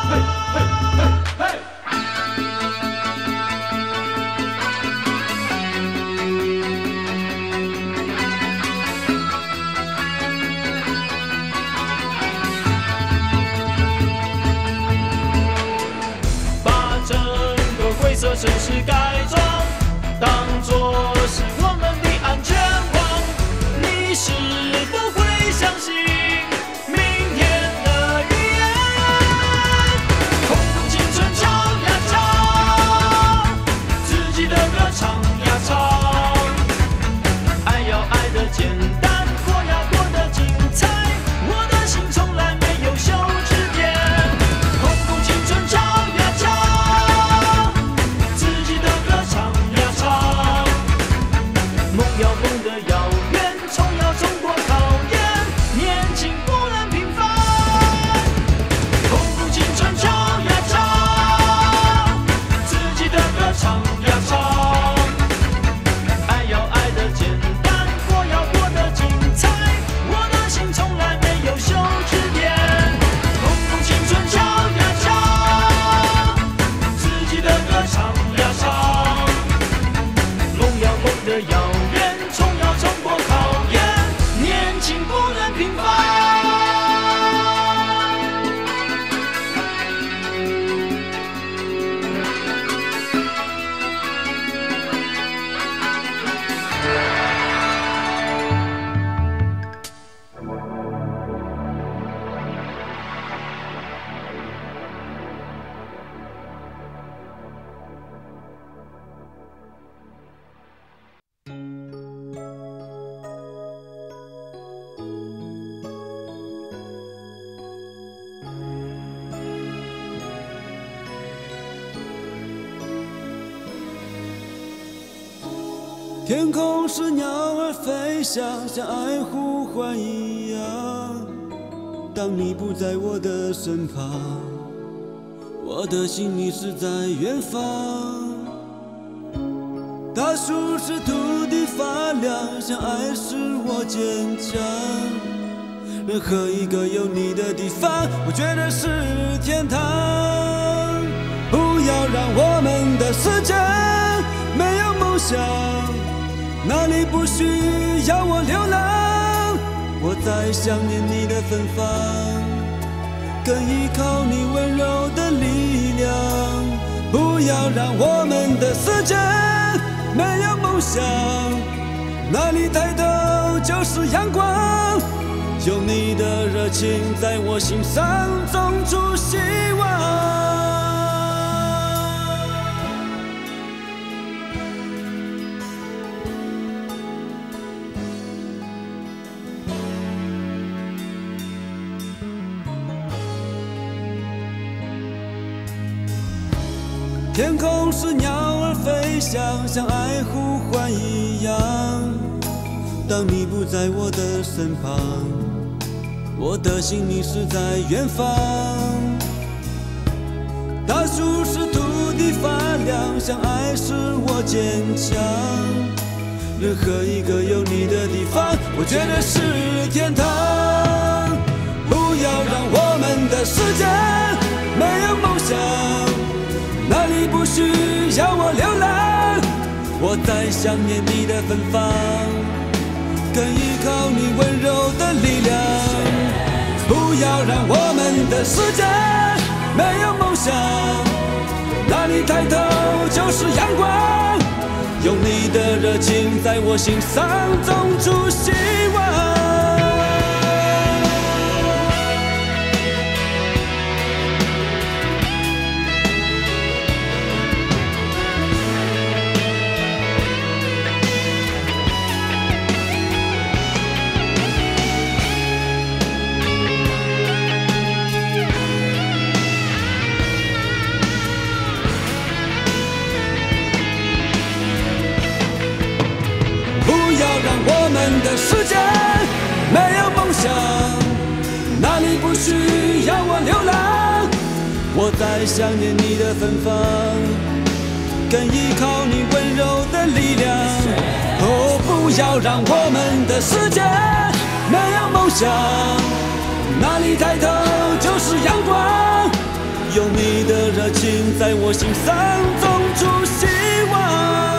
这城市改装，当作是我们的安全网。你是否会相信明天的预言？空中青春唱呀唱，自己的歌唱呀唱。爱要爱得简单，过要过得精彩。我的心从来没有休止点。空中青春唱呀唱。梦要梦得遥远，冲要冲过考验，年轻不能平凡。空中青春唱呀唱，自己的歌唱呀唱。爱要爱得简单，过要过得精彩。我的心从来没有休止点。空中青春唱呀唱，自己的歌唱呀唱。梦要梦得遥远。冲要冲过考验，年轻不能平凡。 天空是鸟儿飞翔，像爱呼唤一样。当你不在我的身旁，我的心里是在远方。大树是土地发亮，像爱使我坚强。任何一个有你的地方，我觉得是天堂。不要让我们的世界没有梦想。哪里不需要我流浪？我在想念你的芬芳，更依靠你温柔的力量。不要让我们的世界没有梦想，哪里抬头就是阳光。有你的热情在我心上种出希望。天空是鸟儿飞翔，像爱呼唤一样。当你不在我的身旁，我的心里是在远方。大树是土地发亮，像爱使我坚强。任何一个有你的地方，我觉得是天堂。不要让我们的世界没有梦想，哪里不需要我流浪？ 我在想念你的芬芳，更依靠你温柔的力量。不要让我们的世界没有梦想，哪里抬头就是阳光，用你的热情在我心上种出希望。我们的世界没有梦想，哪里不需要我流浪？我在想念你的芬芳，更依靠你温柔的力量。哦，不要让我们的世界没有梦想，哪里抬头就是阳光，有你的热情在我心上种出希望。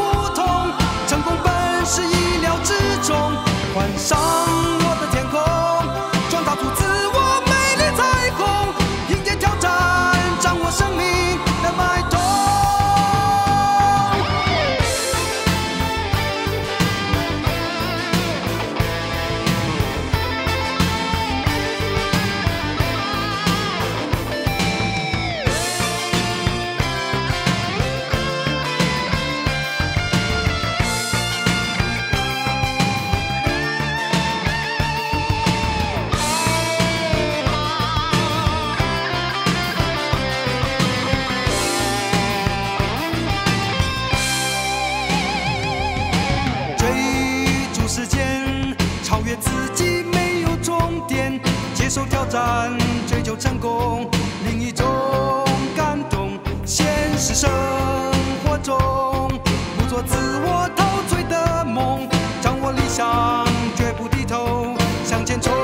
上我的天空。 断追求成功，另一种感动。现实生活中，不做自我陶醉的梦，掌握理想，绝不低头向前冲。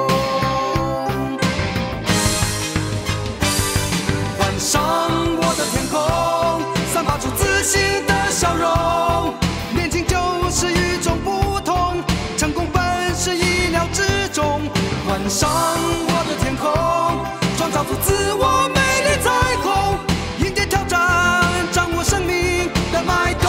换上我的天空，散发出自信的笑容。年轻就是与众不同，成功本是意料之中。换上我的天空，创造出自我美丽彩虹，迎接挑战，掌握生命的脉动。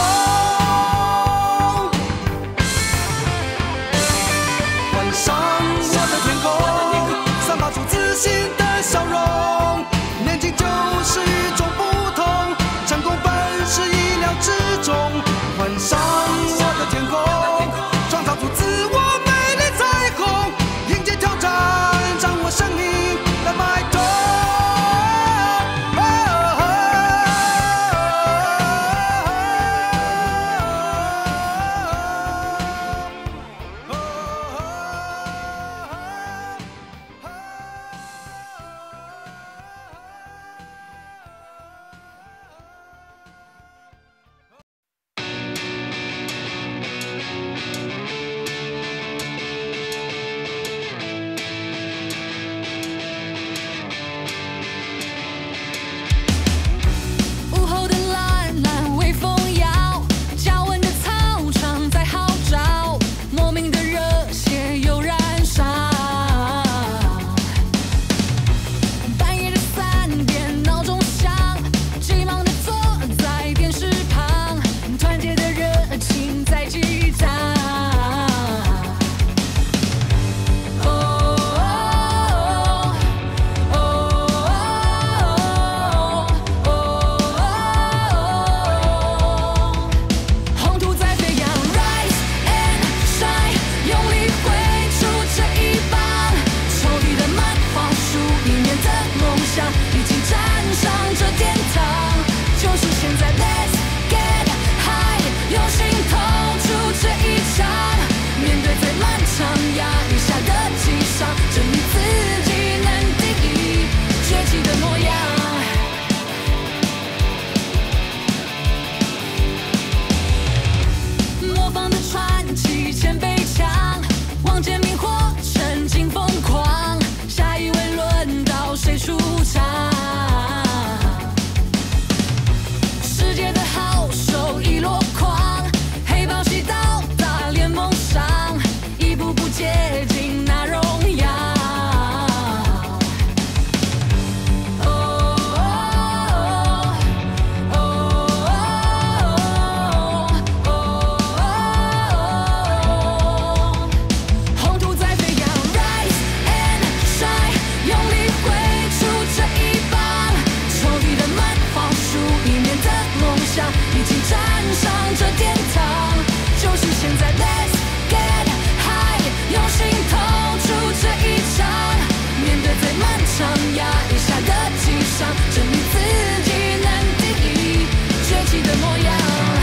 换上我的天空，散发出自信的笑容。年轻就是与众不同，成功本是意料之中。换上我的天空，创造出自我美丽彩虹，迎接挑战，掌握生命的脉动。 午后的蓝蓝微风摇，加温的操场在号召，莫名的热血又燃烧。半夜的3点，闹钟响，急忙的坐在电视旁，团结的热情在激荡。宏图在飞扬 ，Rise and shine， 用力挥出这一棒，抽屉的漫画书里面的梦想，已经站上这殿堂，就是现在 ，Let's get high， 用心投出这一场，面对最漫长压力下的击伤，证明自己能定义崛起的模样。模仿的传奇前辈强，望见明火沉浸疯狂，下一位轮到谁出场？世界的好手已落框，黑豹系到达联盟上，一步步接近那荣耀。宏图在飞扬 ，Rise and shine， 用力挥出这一棒，抽屉的漫画书里面的梦想，已经站上这殿堂，就是现在 ，Let's get high， 用心投出这一场，面对最漫长压力下的击伤，证明自己能定义崛起的模样。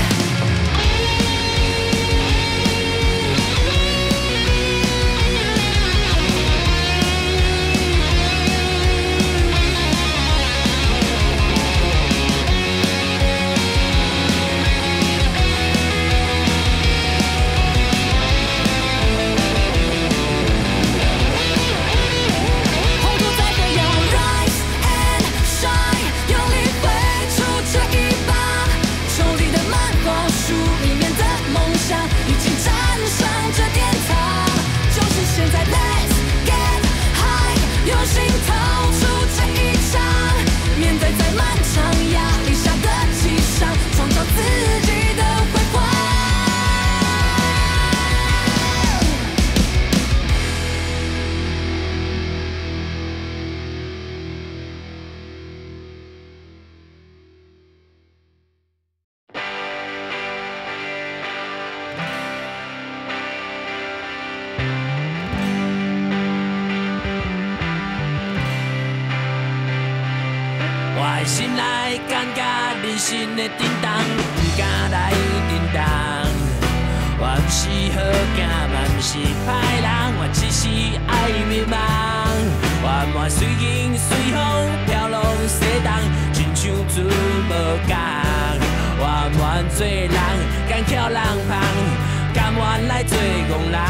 宏图在飞扬 ，Rise and shine， 用力挥出这一棒，抽屉的漫画书里面的梦想，已经站上这殿堂，就是现在 ，Let's get high， 用心投出这一场，面对在漫长压力下的击伤，创造自己的辉煌。 我的心内感觉人生的震动，不敢来震动。我不是好囝，嘛不是歹人，我只是爱迷茫。 弯弯随风随风飘浪西东，亲像船无港。弯弯做人，敢巧人芳，甘愿来做憨人。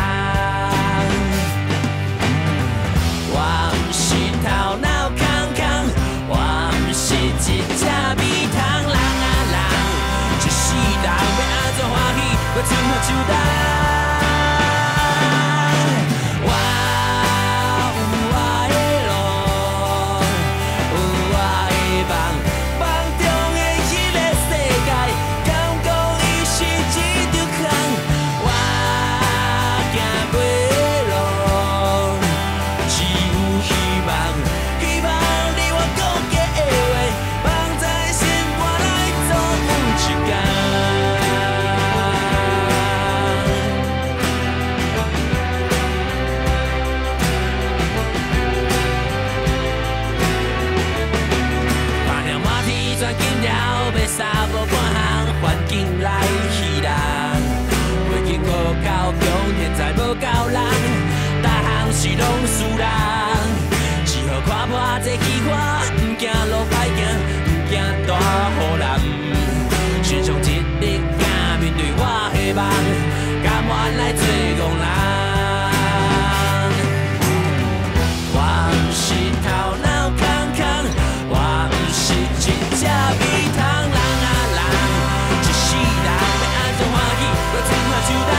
我毋是头脑空空，我毋是一只米虫人啊人，一世人要安怎欢喜，要春夏秋冬。来戏人，过境无够强，现在无够人，大项是拢输人。只好看破这气花，毋惊路歹行，毋惊大雨淋。身上一力敢面对我希望，甘愿来做憨人。我毋是头脑空空，我毋是一只米虫人啊人。春夏秋冬，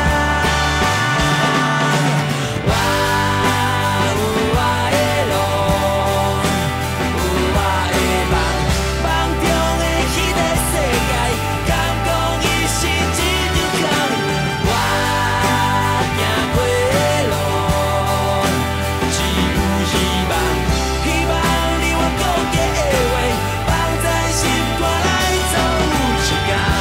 我有我的路，有我的梦，梦中的迄个世界，敢讲伊是一场空。我行过的路，只有希望，希望你我讲过的话，放在心肝内，总有一天。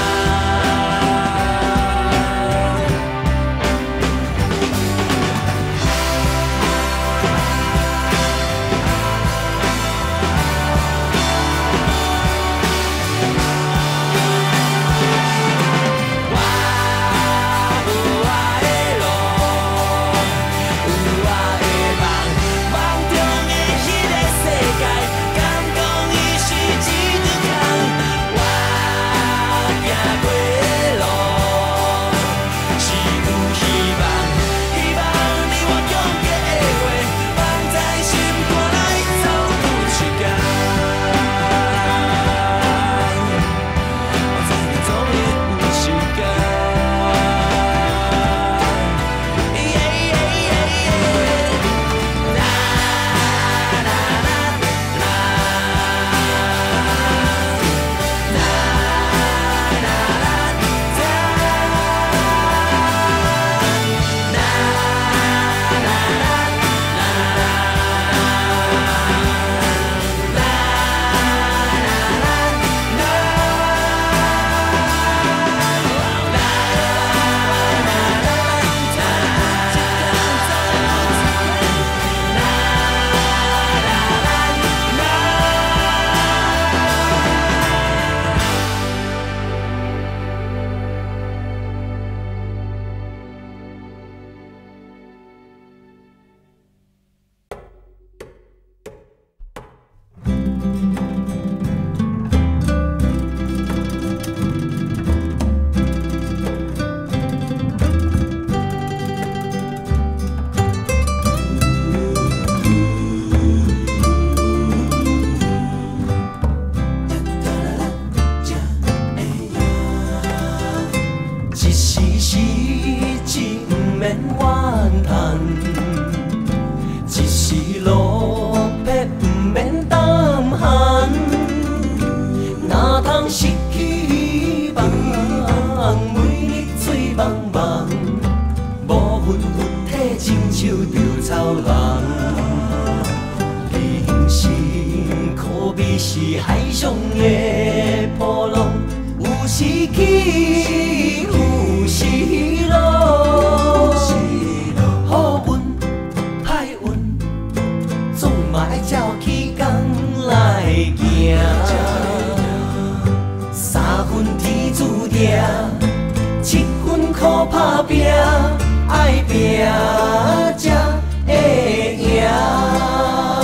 拼，爱拼才会赢。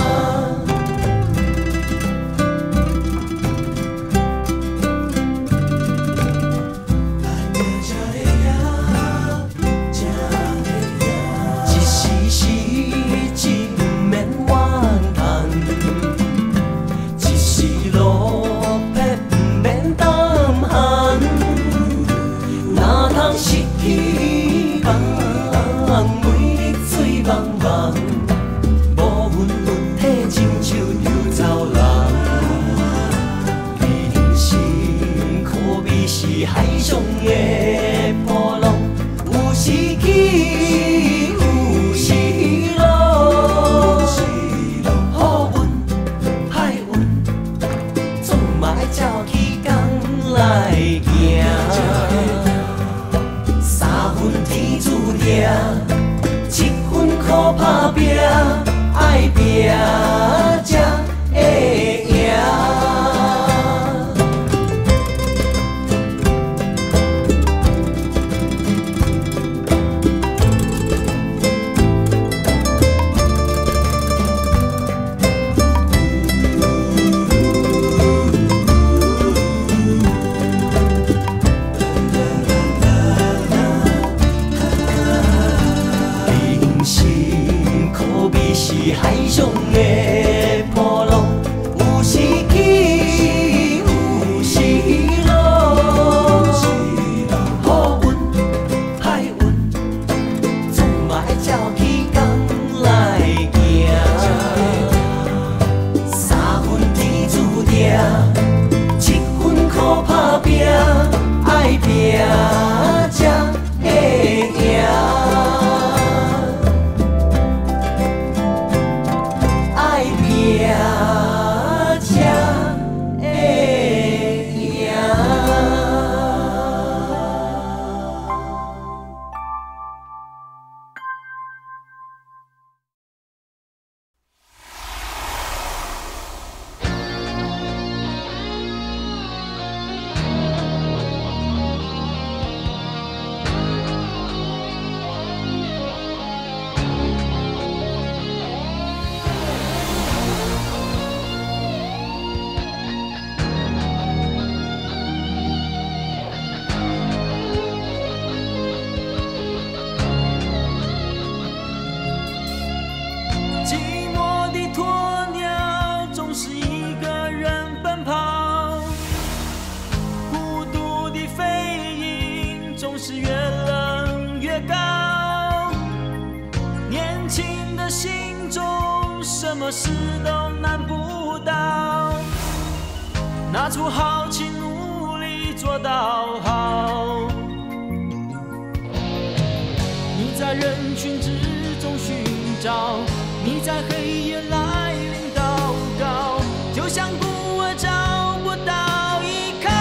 拼才会赢，爱拼才会赢。 寂寞的鸵鸟总是一个人奔跑，孤独的飞鹰总是越冷越高。年轻的心中什么事都难不倒，拿出豪气努力做到好。你在人群之中寻找，你在黑夜来临祷告，就像孤儿找不到依靠。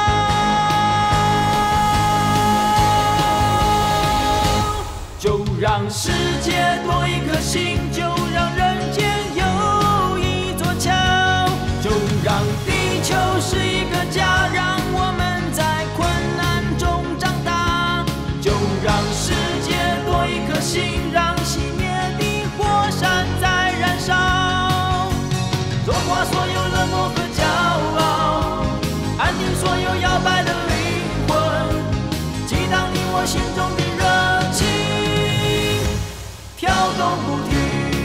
就让世界多一颗心，就让人间有一座桥，就让地球是一个家，让我们在困难中长大。就让世界多一颗心，让熄灭的火山在燃烧，融化所有冷漠和骄傲，安定所有摇摆的灵魂，激荡你我心中的热情，跳动不停。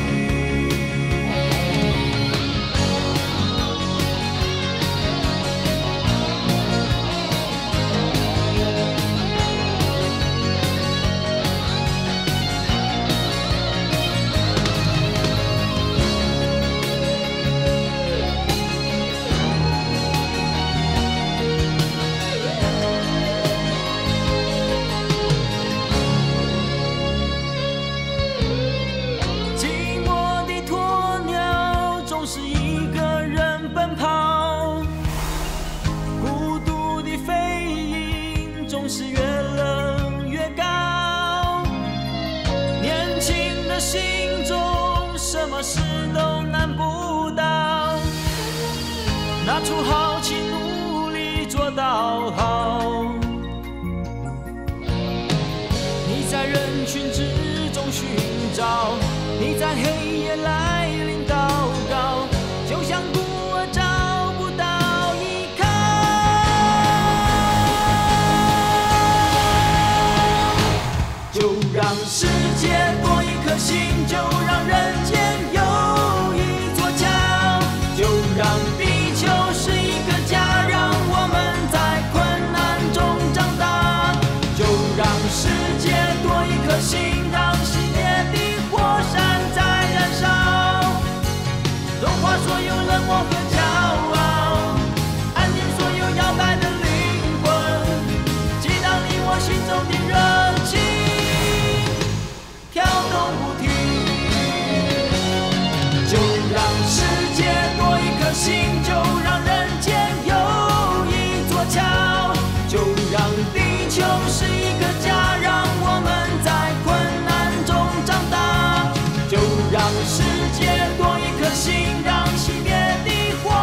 寂寞的鸵鸟总是一个人奔跑，孤独的飞鹰总是越冷越高。年轻的心中什么事都难不倒，拿出豪气努力做到好。你在人群之中寻找，你在黑夜来临祷告，就像孤儿找不到依靠。就让世界多一颗心，就让人间有一座桥，就让地球是一个家，让我们在困难中长大。就让世界多一颗心，让熄灭的火山在燃烧，融化所有冷漠和骄傲，安定所有摇摆的灵魂，激荡你我心中的热情，跳动不停。就让世界多一颗心，就让人间有一座桥，就让地球是一个家，让我们在困难中长大。就让世界多一颗心，让熄灭的火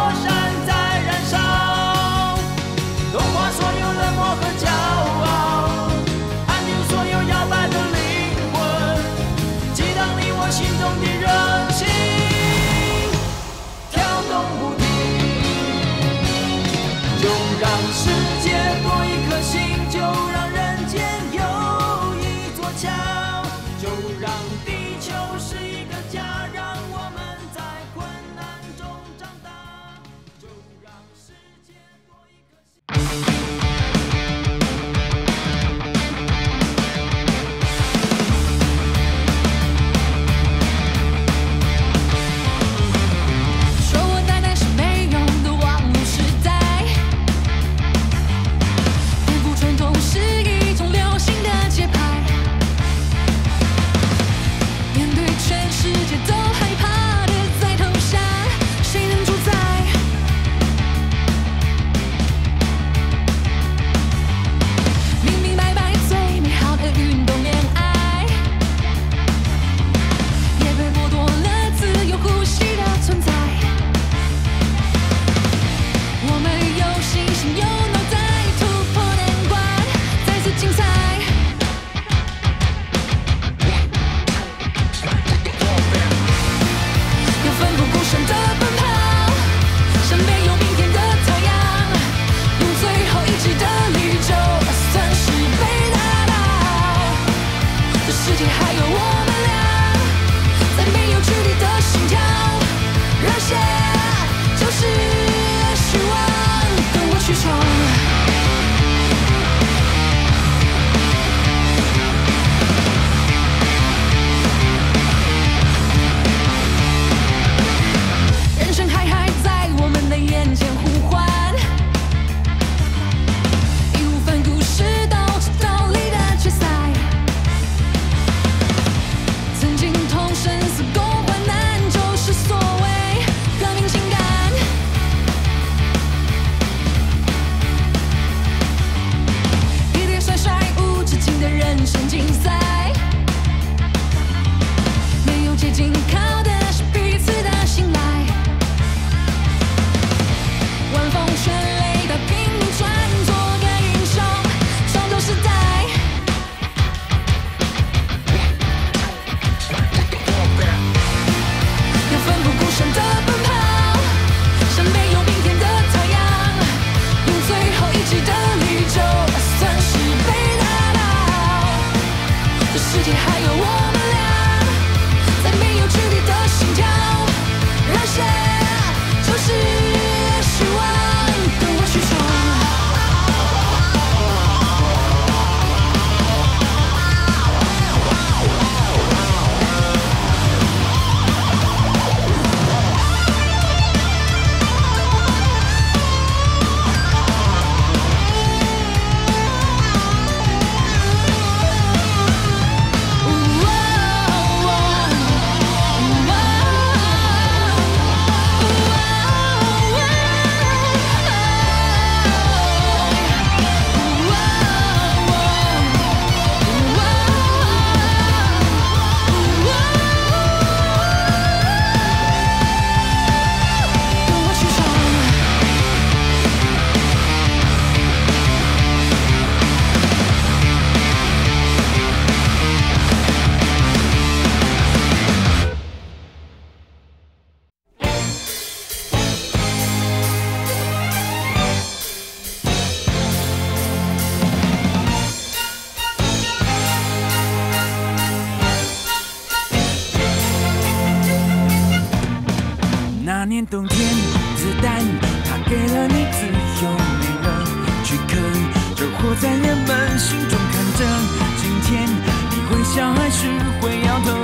那年冬天，子弹它给了你自由，没了躯壳，就活在人们心中看着。今天你会笑还是会摇头？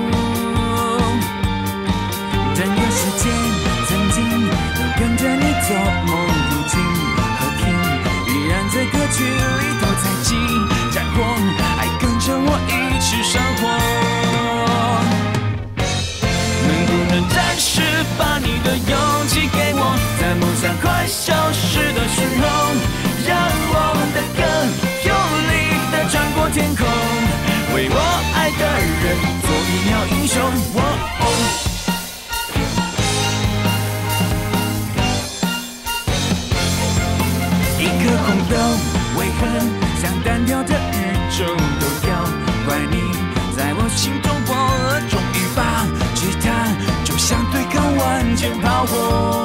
整个世界曾经都跟着你做梦，如今和平依然在歌曲里头采集战火，还跟着我一起生活。能不能暂时把你的勇气给我，在梦想快消失的时候，让我的歌用力地穿过天空，为我爱的人做一秒英雄。一颗红豆为何像单调的宇宙都要怪你，在我心中播种一把吉他，就像对抗万箭炮火。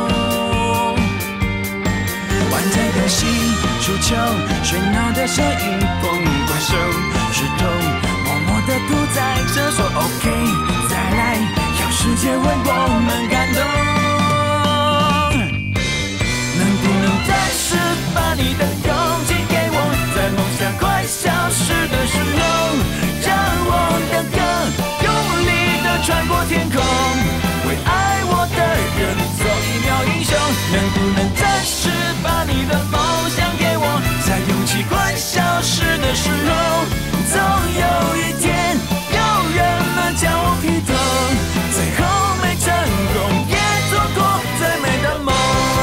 玩在游戏出球，喧闹的声音风怪兽，石头默默地堵在厕所。OK， 再来，让世界为我们感动。能不能暂时把你的勇气给我，在梦想快消失的时候，让我的歌用力地穿过天空，为爱我的人做一秒英雄。能不能暂时把你的梦想给我，在勇气快消失的时候，总有一天有人们将我劈头，最后没成功也做过最美的梦。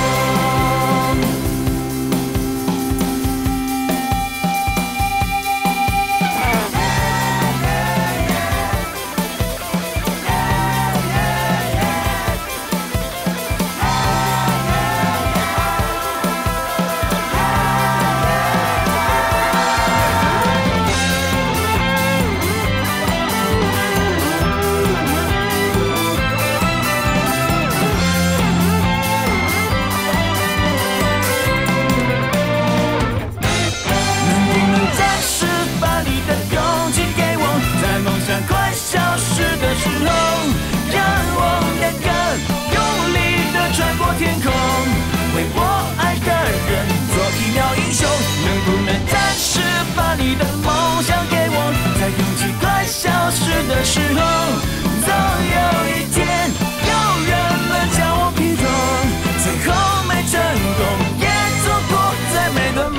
天空，为我爱的人做一秒英雄。能不能暂时把你的梦想给我，在勇气快消失的时候，总有一天有人们将我劈头，最后没成功也做过最美的梦，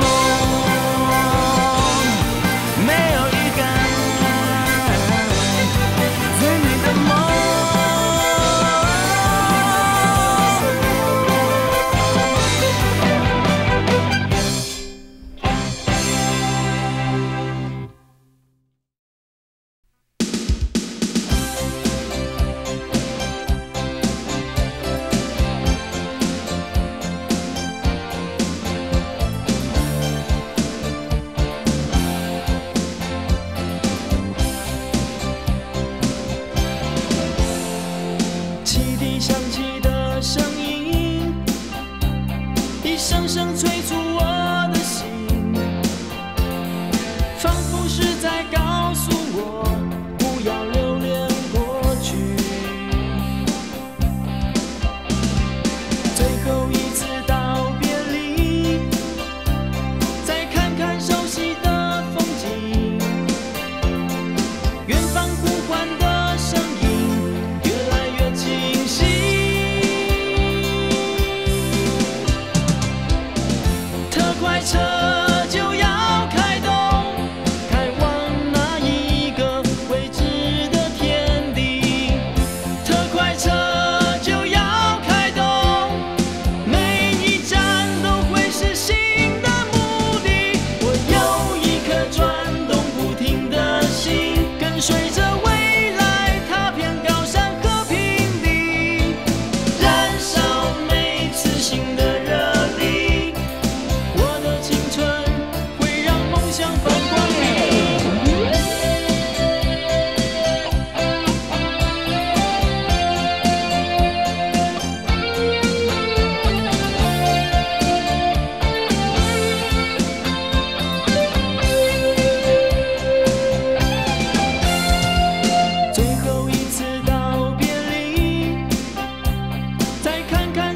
没有遗憾，最美的梦。 车就要开动，开往那一个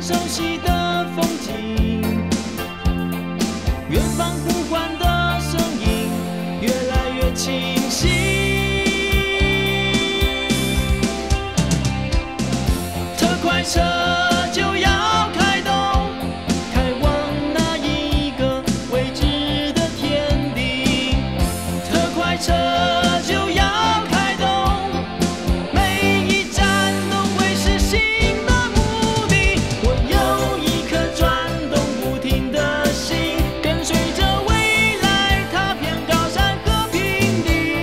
熟悉的风景，远方呼唤的声音越来越清晰。特快车就要开动，开往那一个未知的天地。特快车就要开动，每一站都会是新的目的。我有一颗转动不停的心，跟随着未来踏遍高山和平地。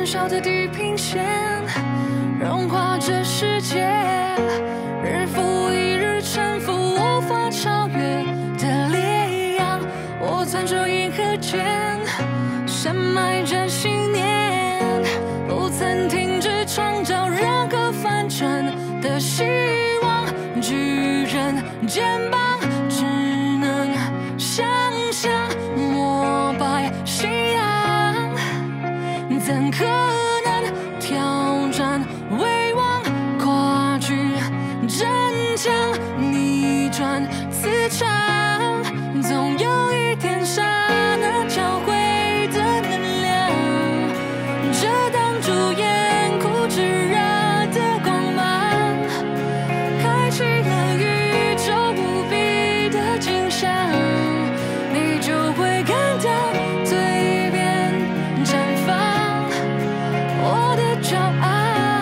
燃烧的地平线，融化这世界，日复一日沉浮无法超越的烈阳。我钻入银河间，深埋着信念，不曾停止创造任何反转的希望。巨人肩膀只能想象，膜拜信仰，怎可能挑战威望，跨距争抢，逆转磁场，总有一天刹那交汇的能量，遮挡住眼哭炙热的光芒，开启了宇宙无比的景象，你就会看到蜕变绽放，我的骄傲。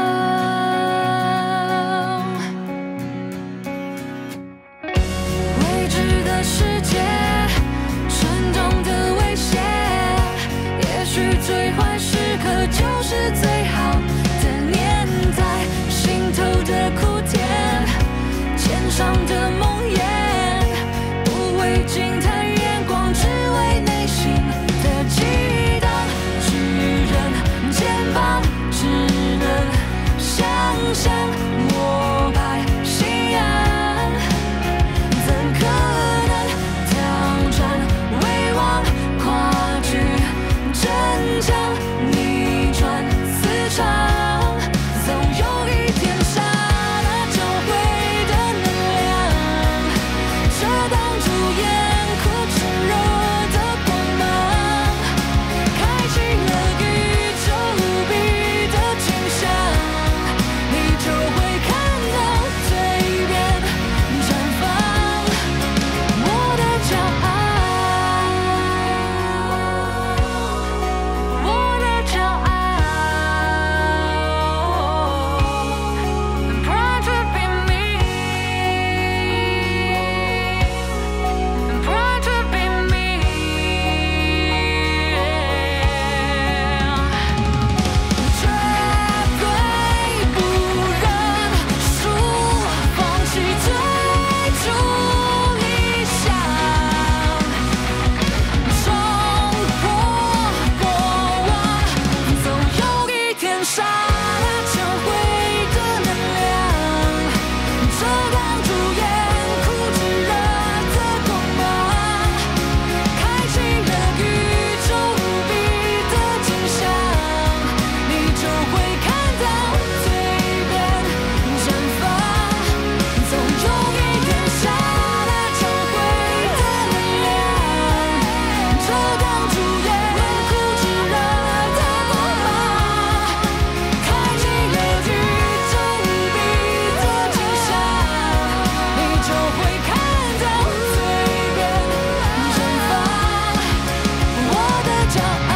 未知的世界，沉重的危险，也许最坏时刻就是最好的年代。心头的苦甜，肩上的梦魇，不为惊叹眼光，只为内心的激荡。巨人肩膀只能想象，膜拜信仰，怎可能挑战威望，跨距争抢，逆转磁场，总有一天刹那交汇的能量，遮挡住眼哭炙热的光芒，开启了宇宙无比的景象，你就会看到蜕变绽放，我的骄傲，我的骄傲。I'm proud to be me. I'm proud to be me. 绝对不认输，放弃追逐理想，冲破过往，总有一天刹那交汇的能量，遮挡住眼哭炙热的光芒，开启了宇宙无比的景象，你就会看到蜕变绽放，总有一天刹那交汇的能量，遮挡住眼哭炙热的光芒，开启了宇宙无比的景象，你就会看到蜕变绽放，我的骄傲。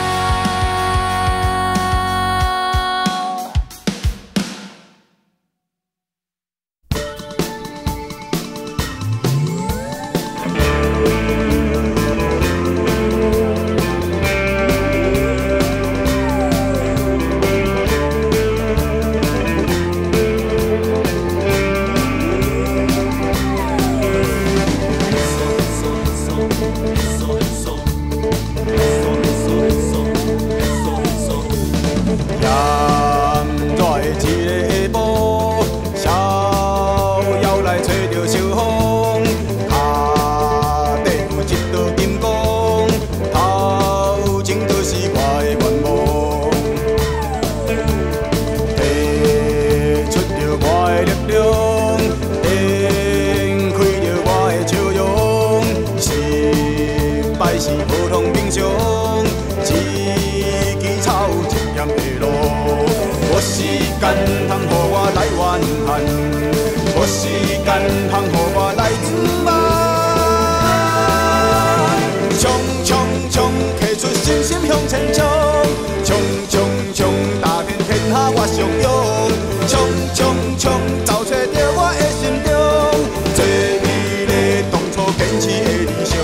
炎热的一个下晡，逍遥来找着秋风，脚底有一道金光，头前就是我的愿望，提出着我的力量，展开着我的笑容，失败是普通平常，一枝草一点的路。我时间通予我来怨恨，我时间通予我来圆满。冲冲冲，摕出信心向前冲，冲冲冲，打遍天下我上勇。冲冲冲，找找着我的心中最美丽当初坚持的理想。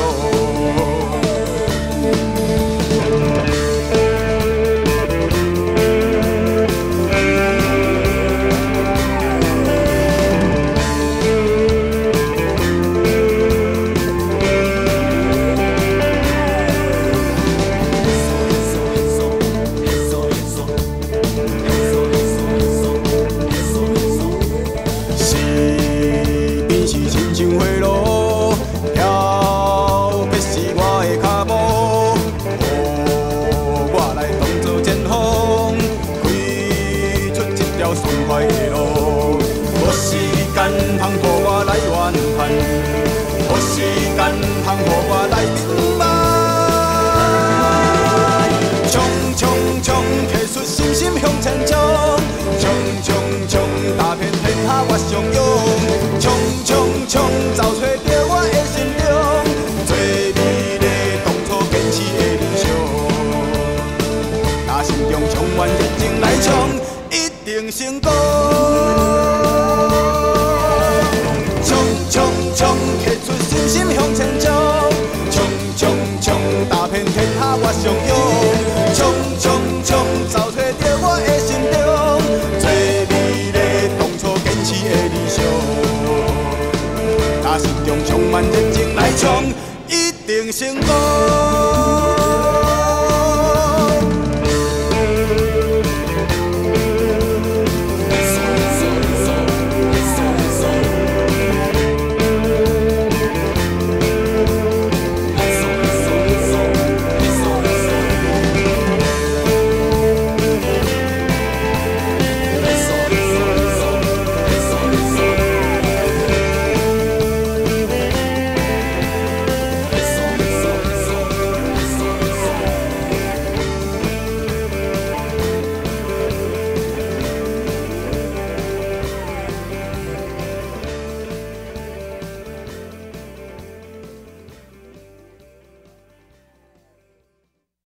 定成功。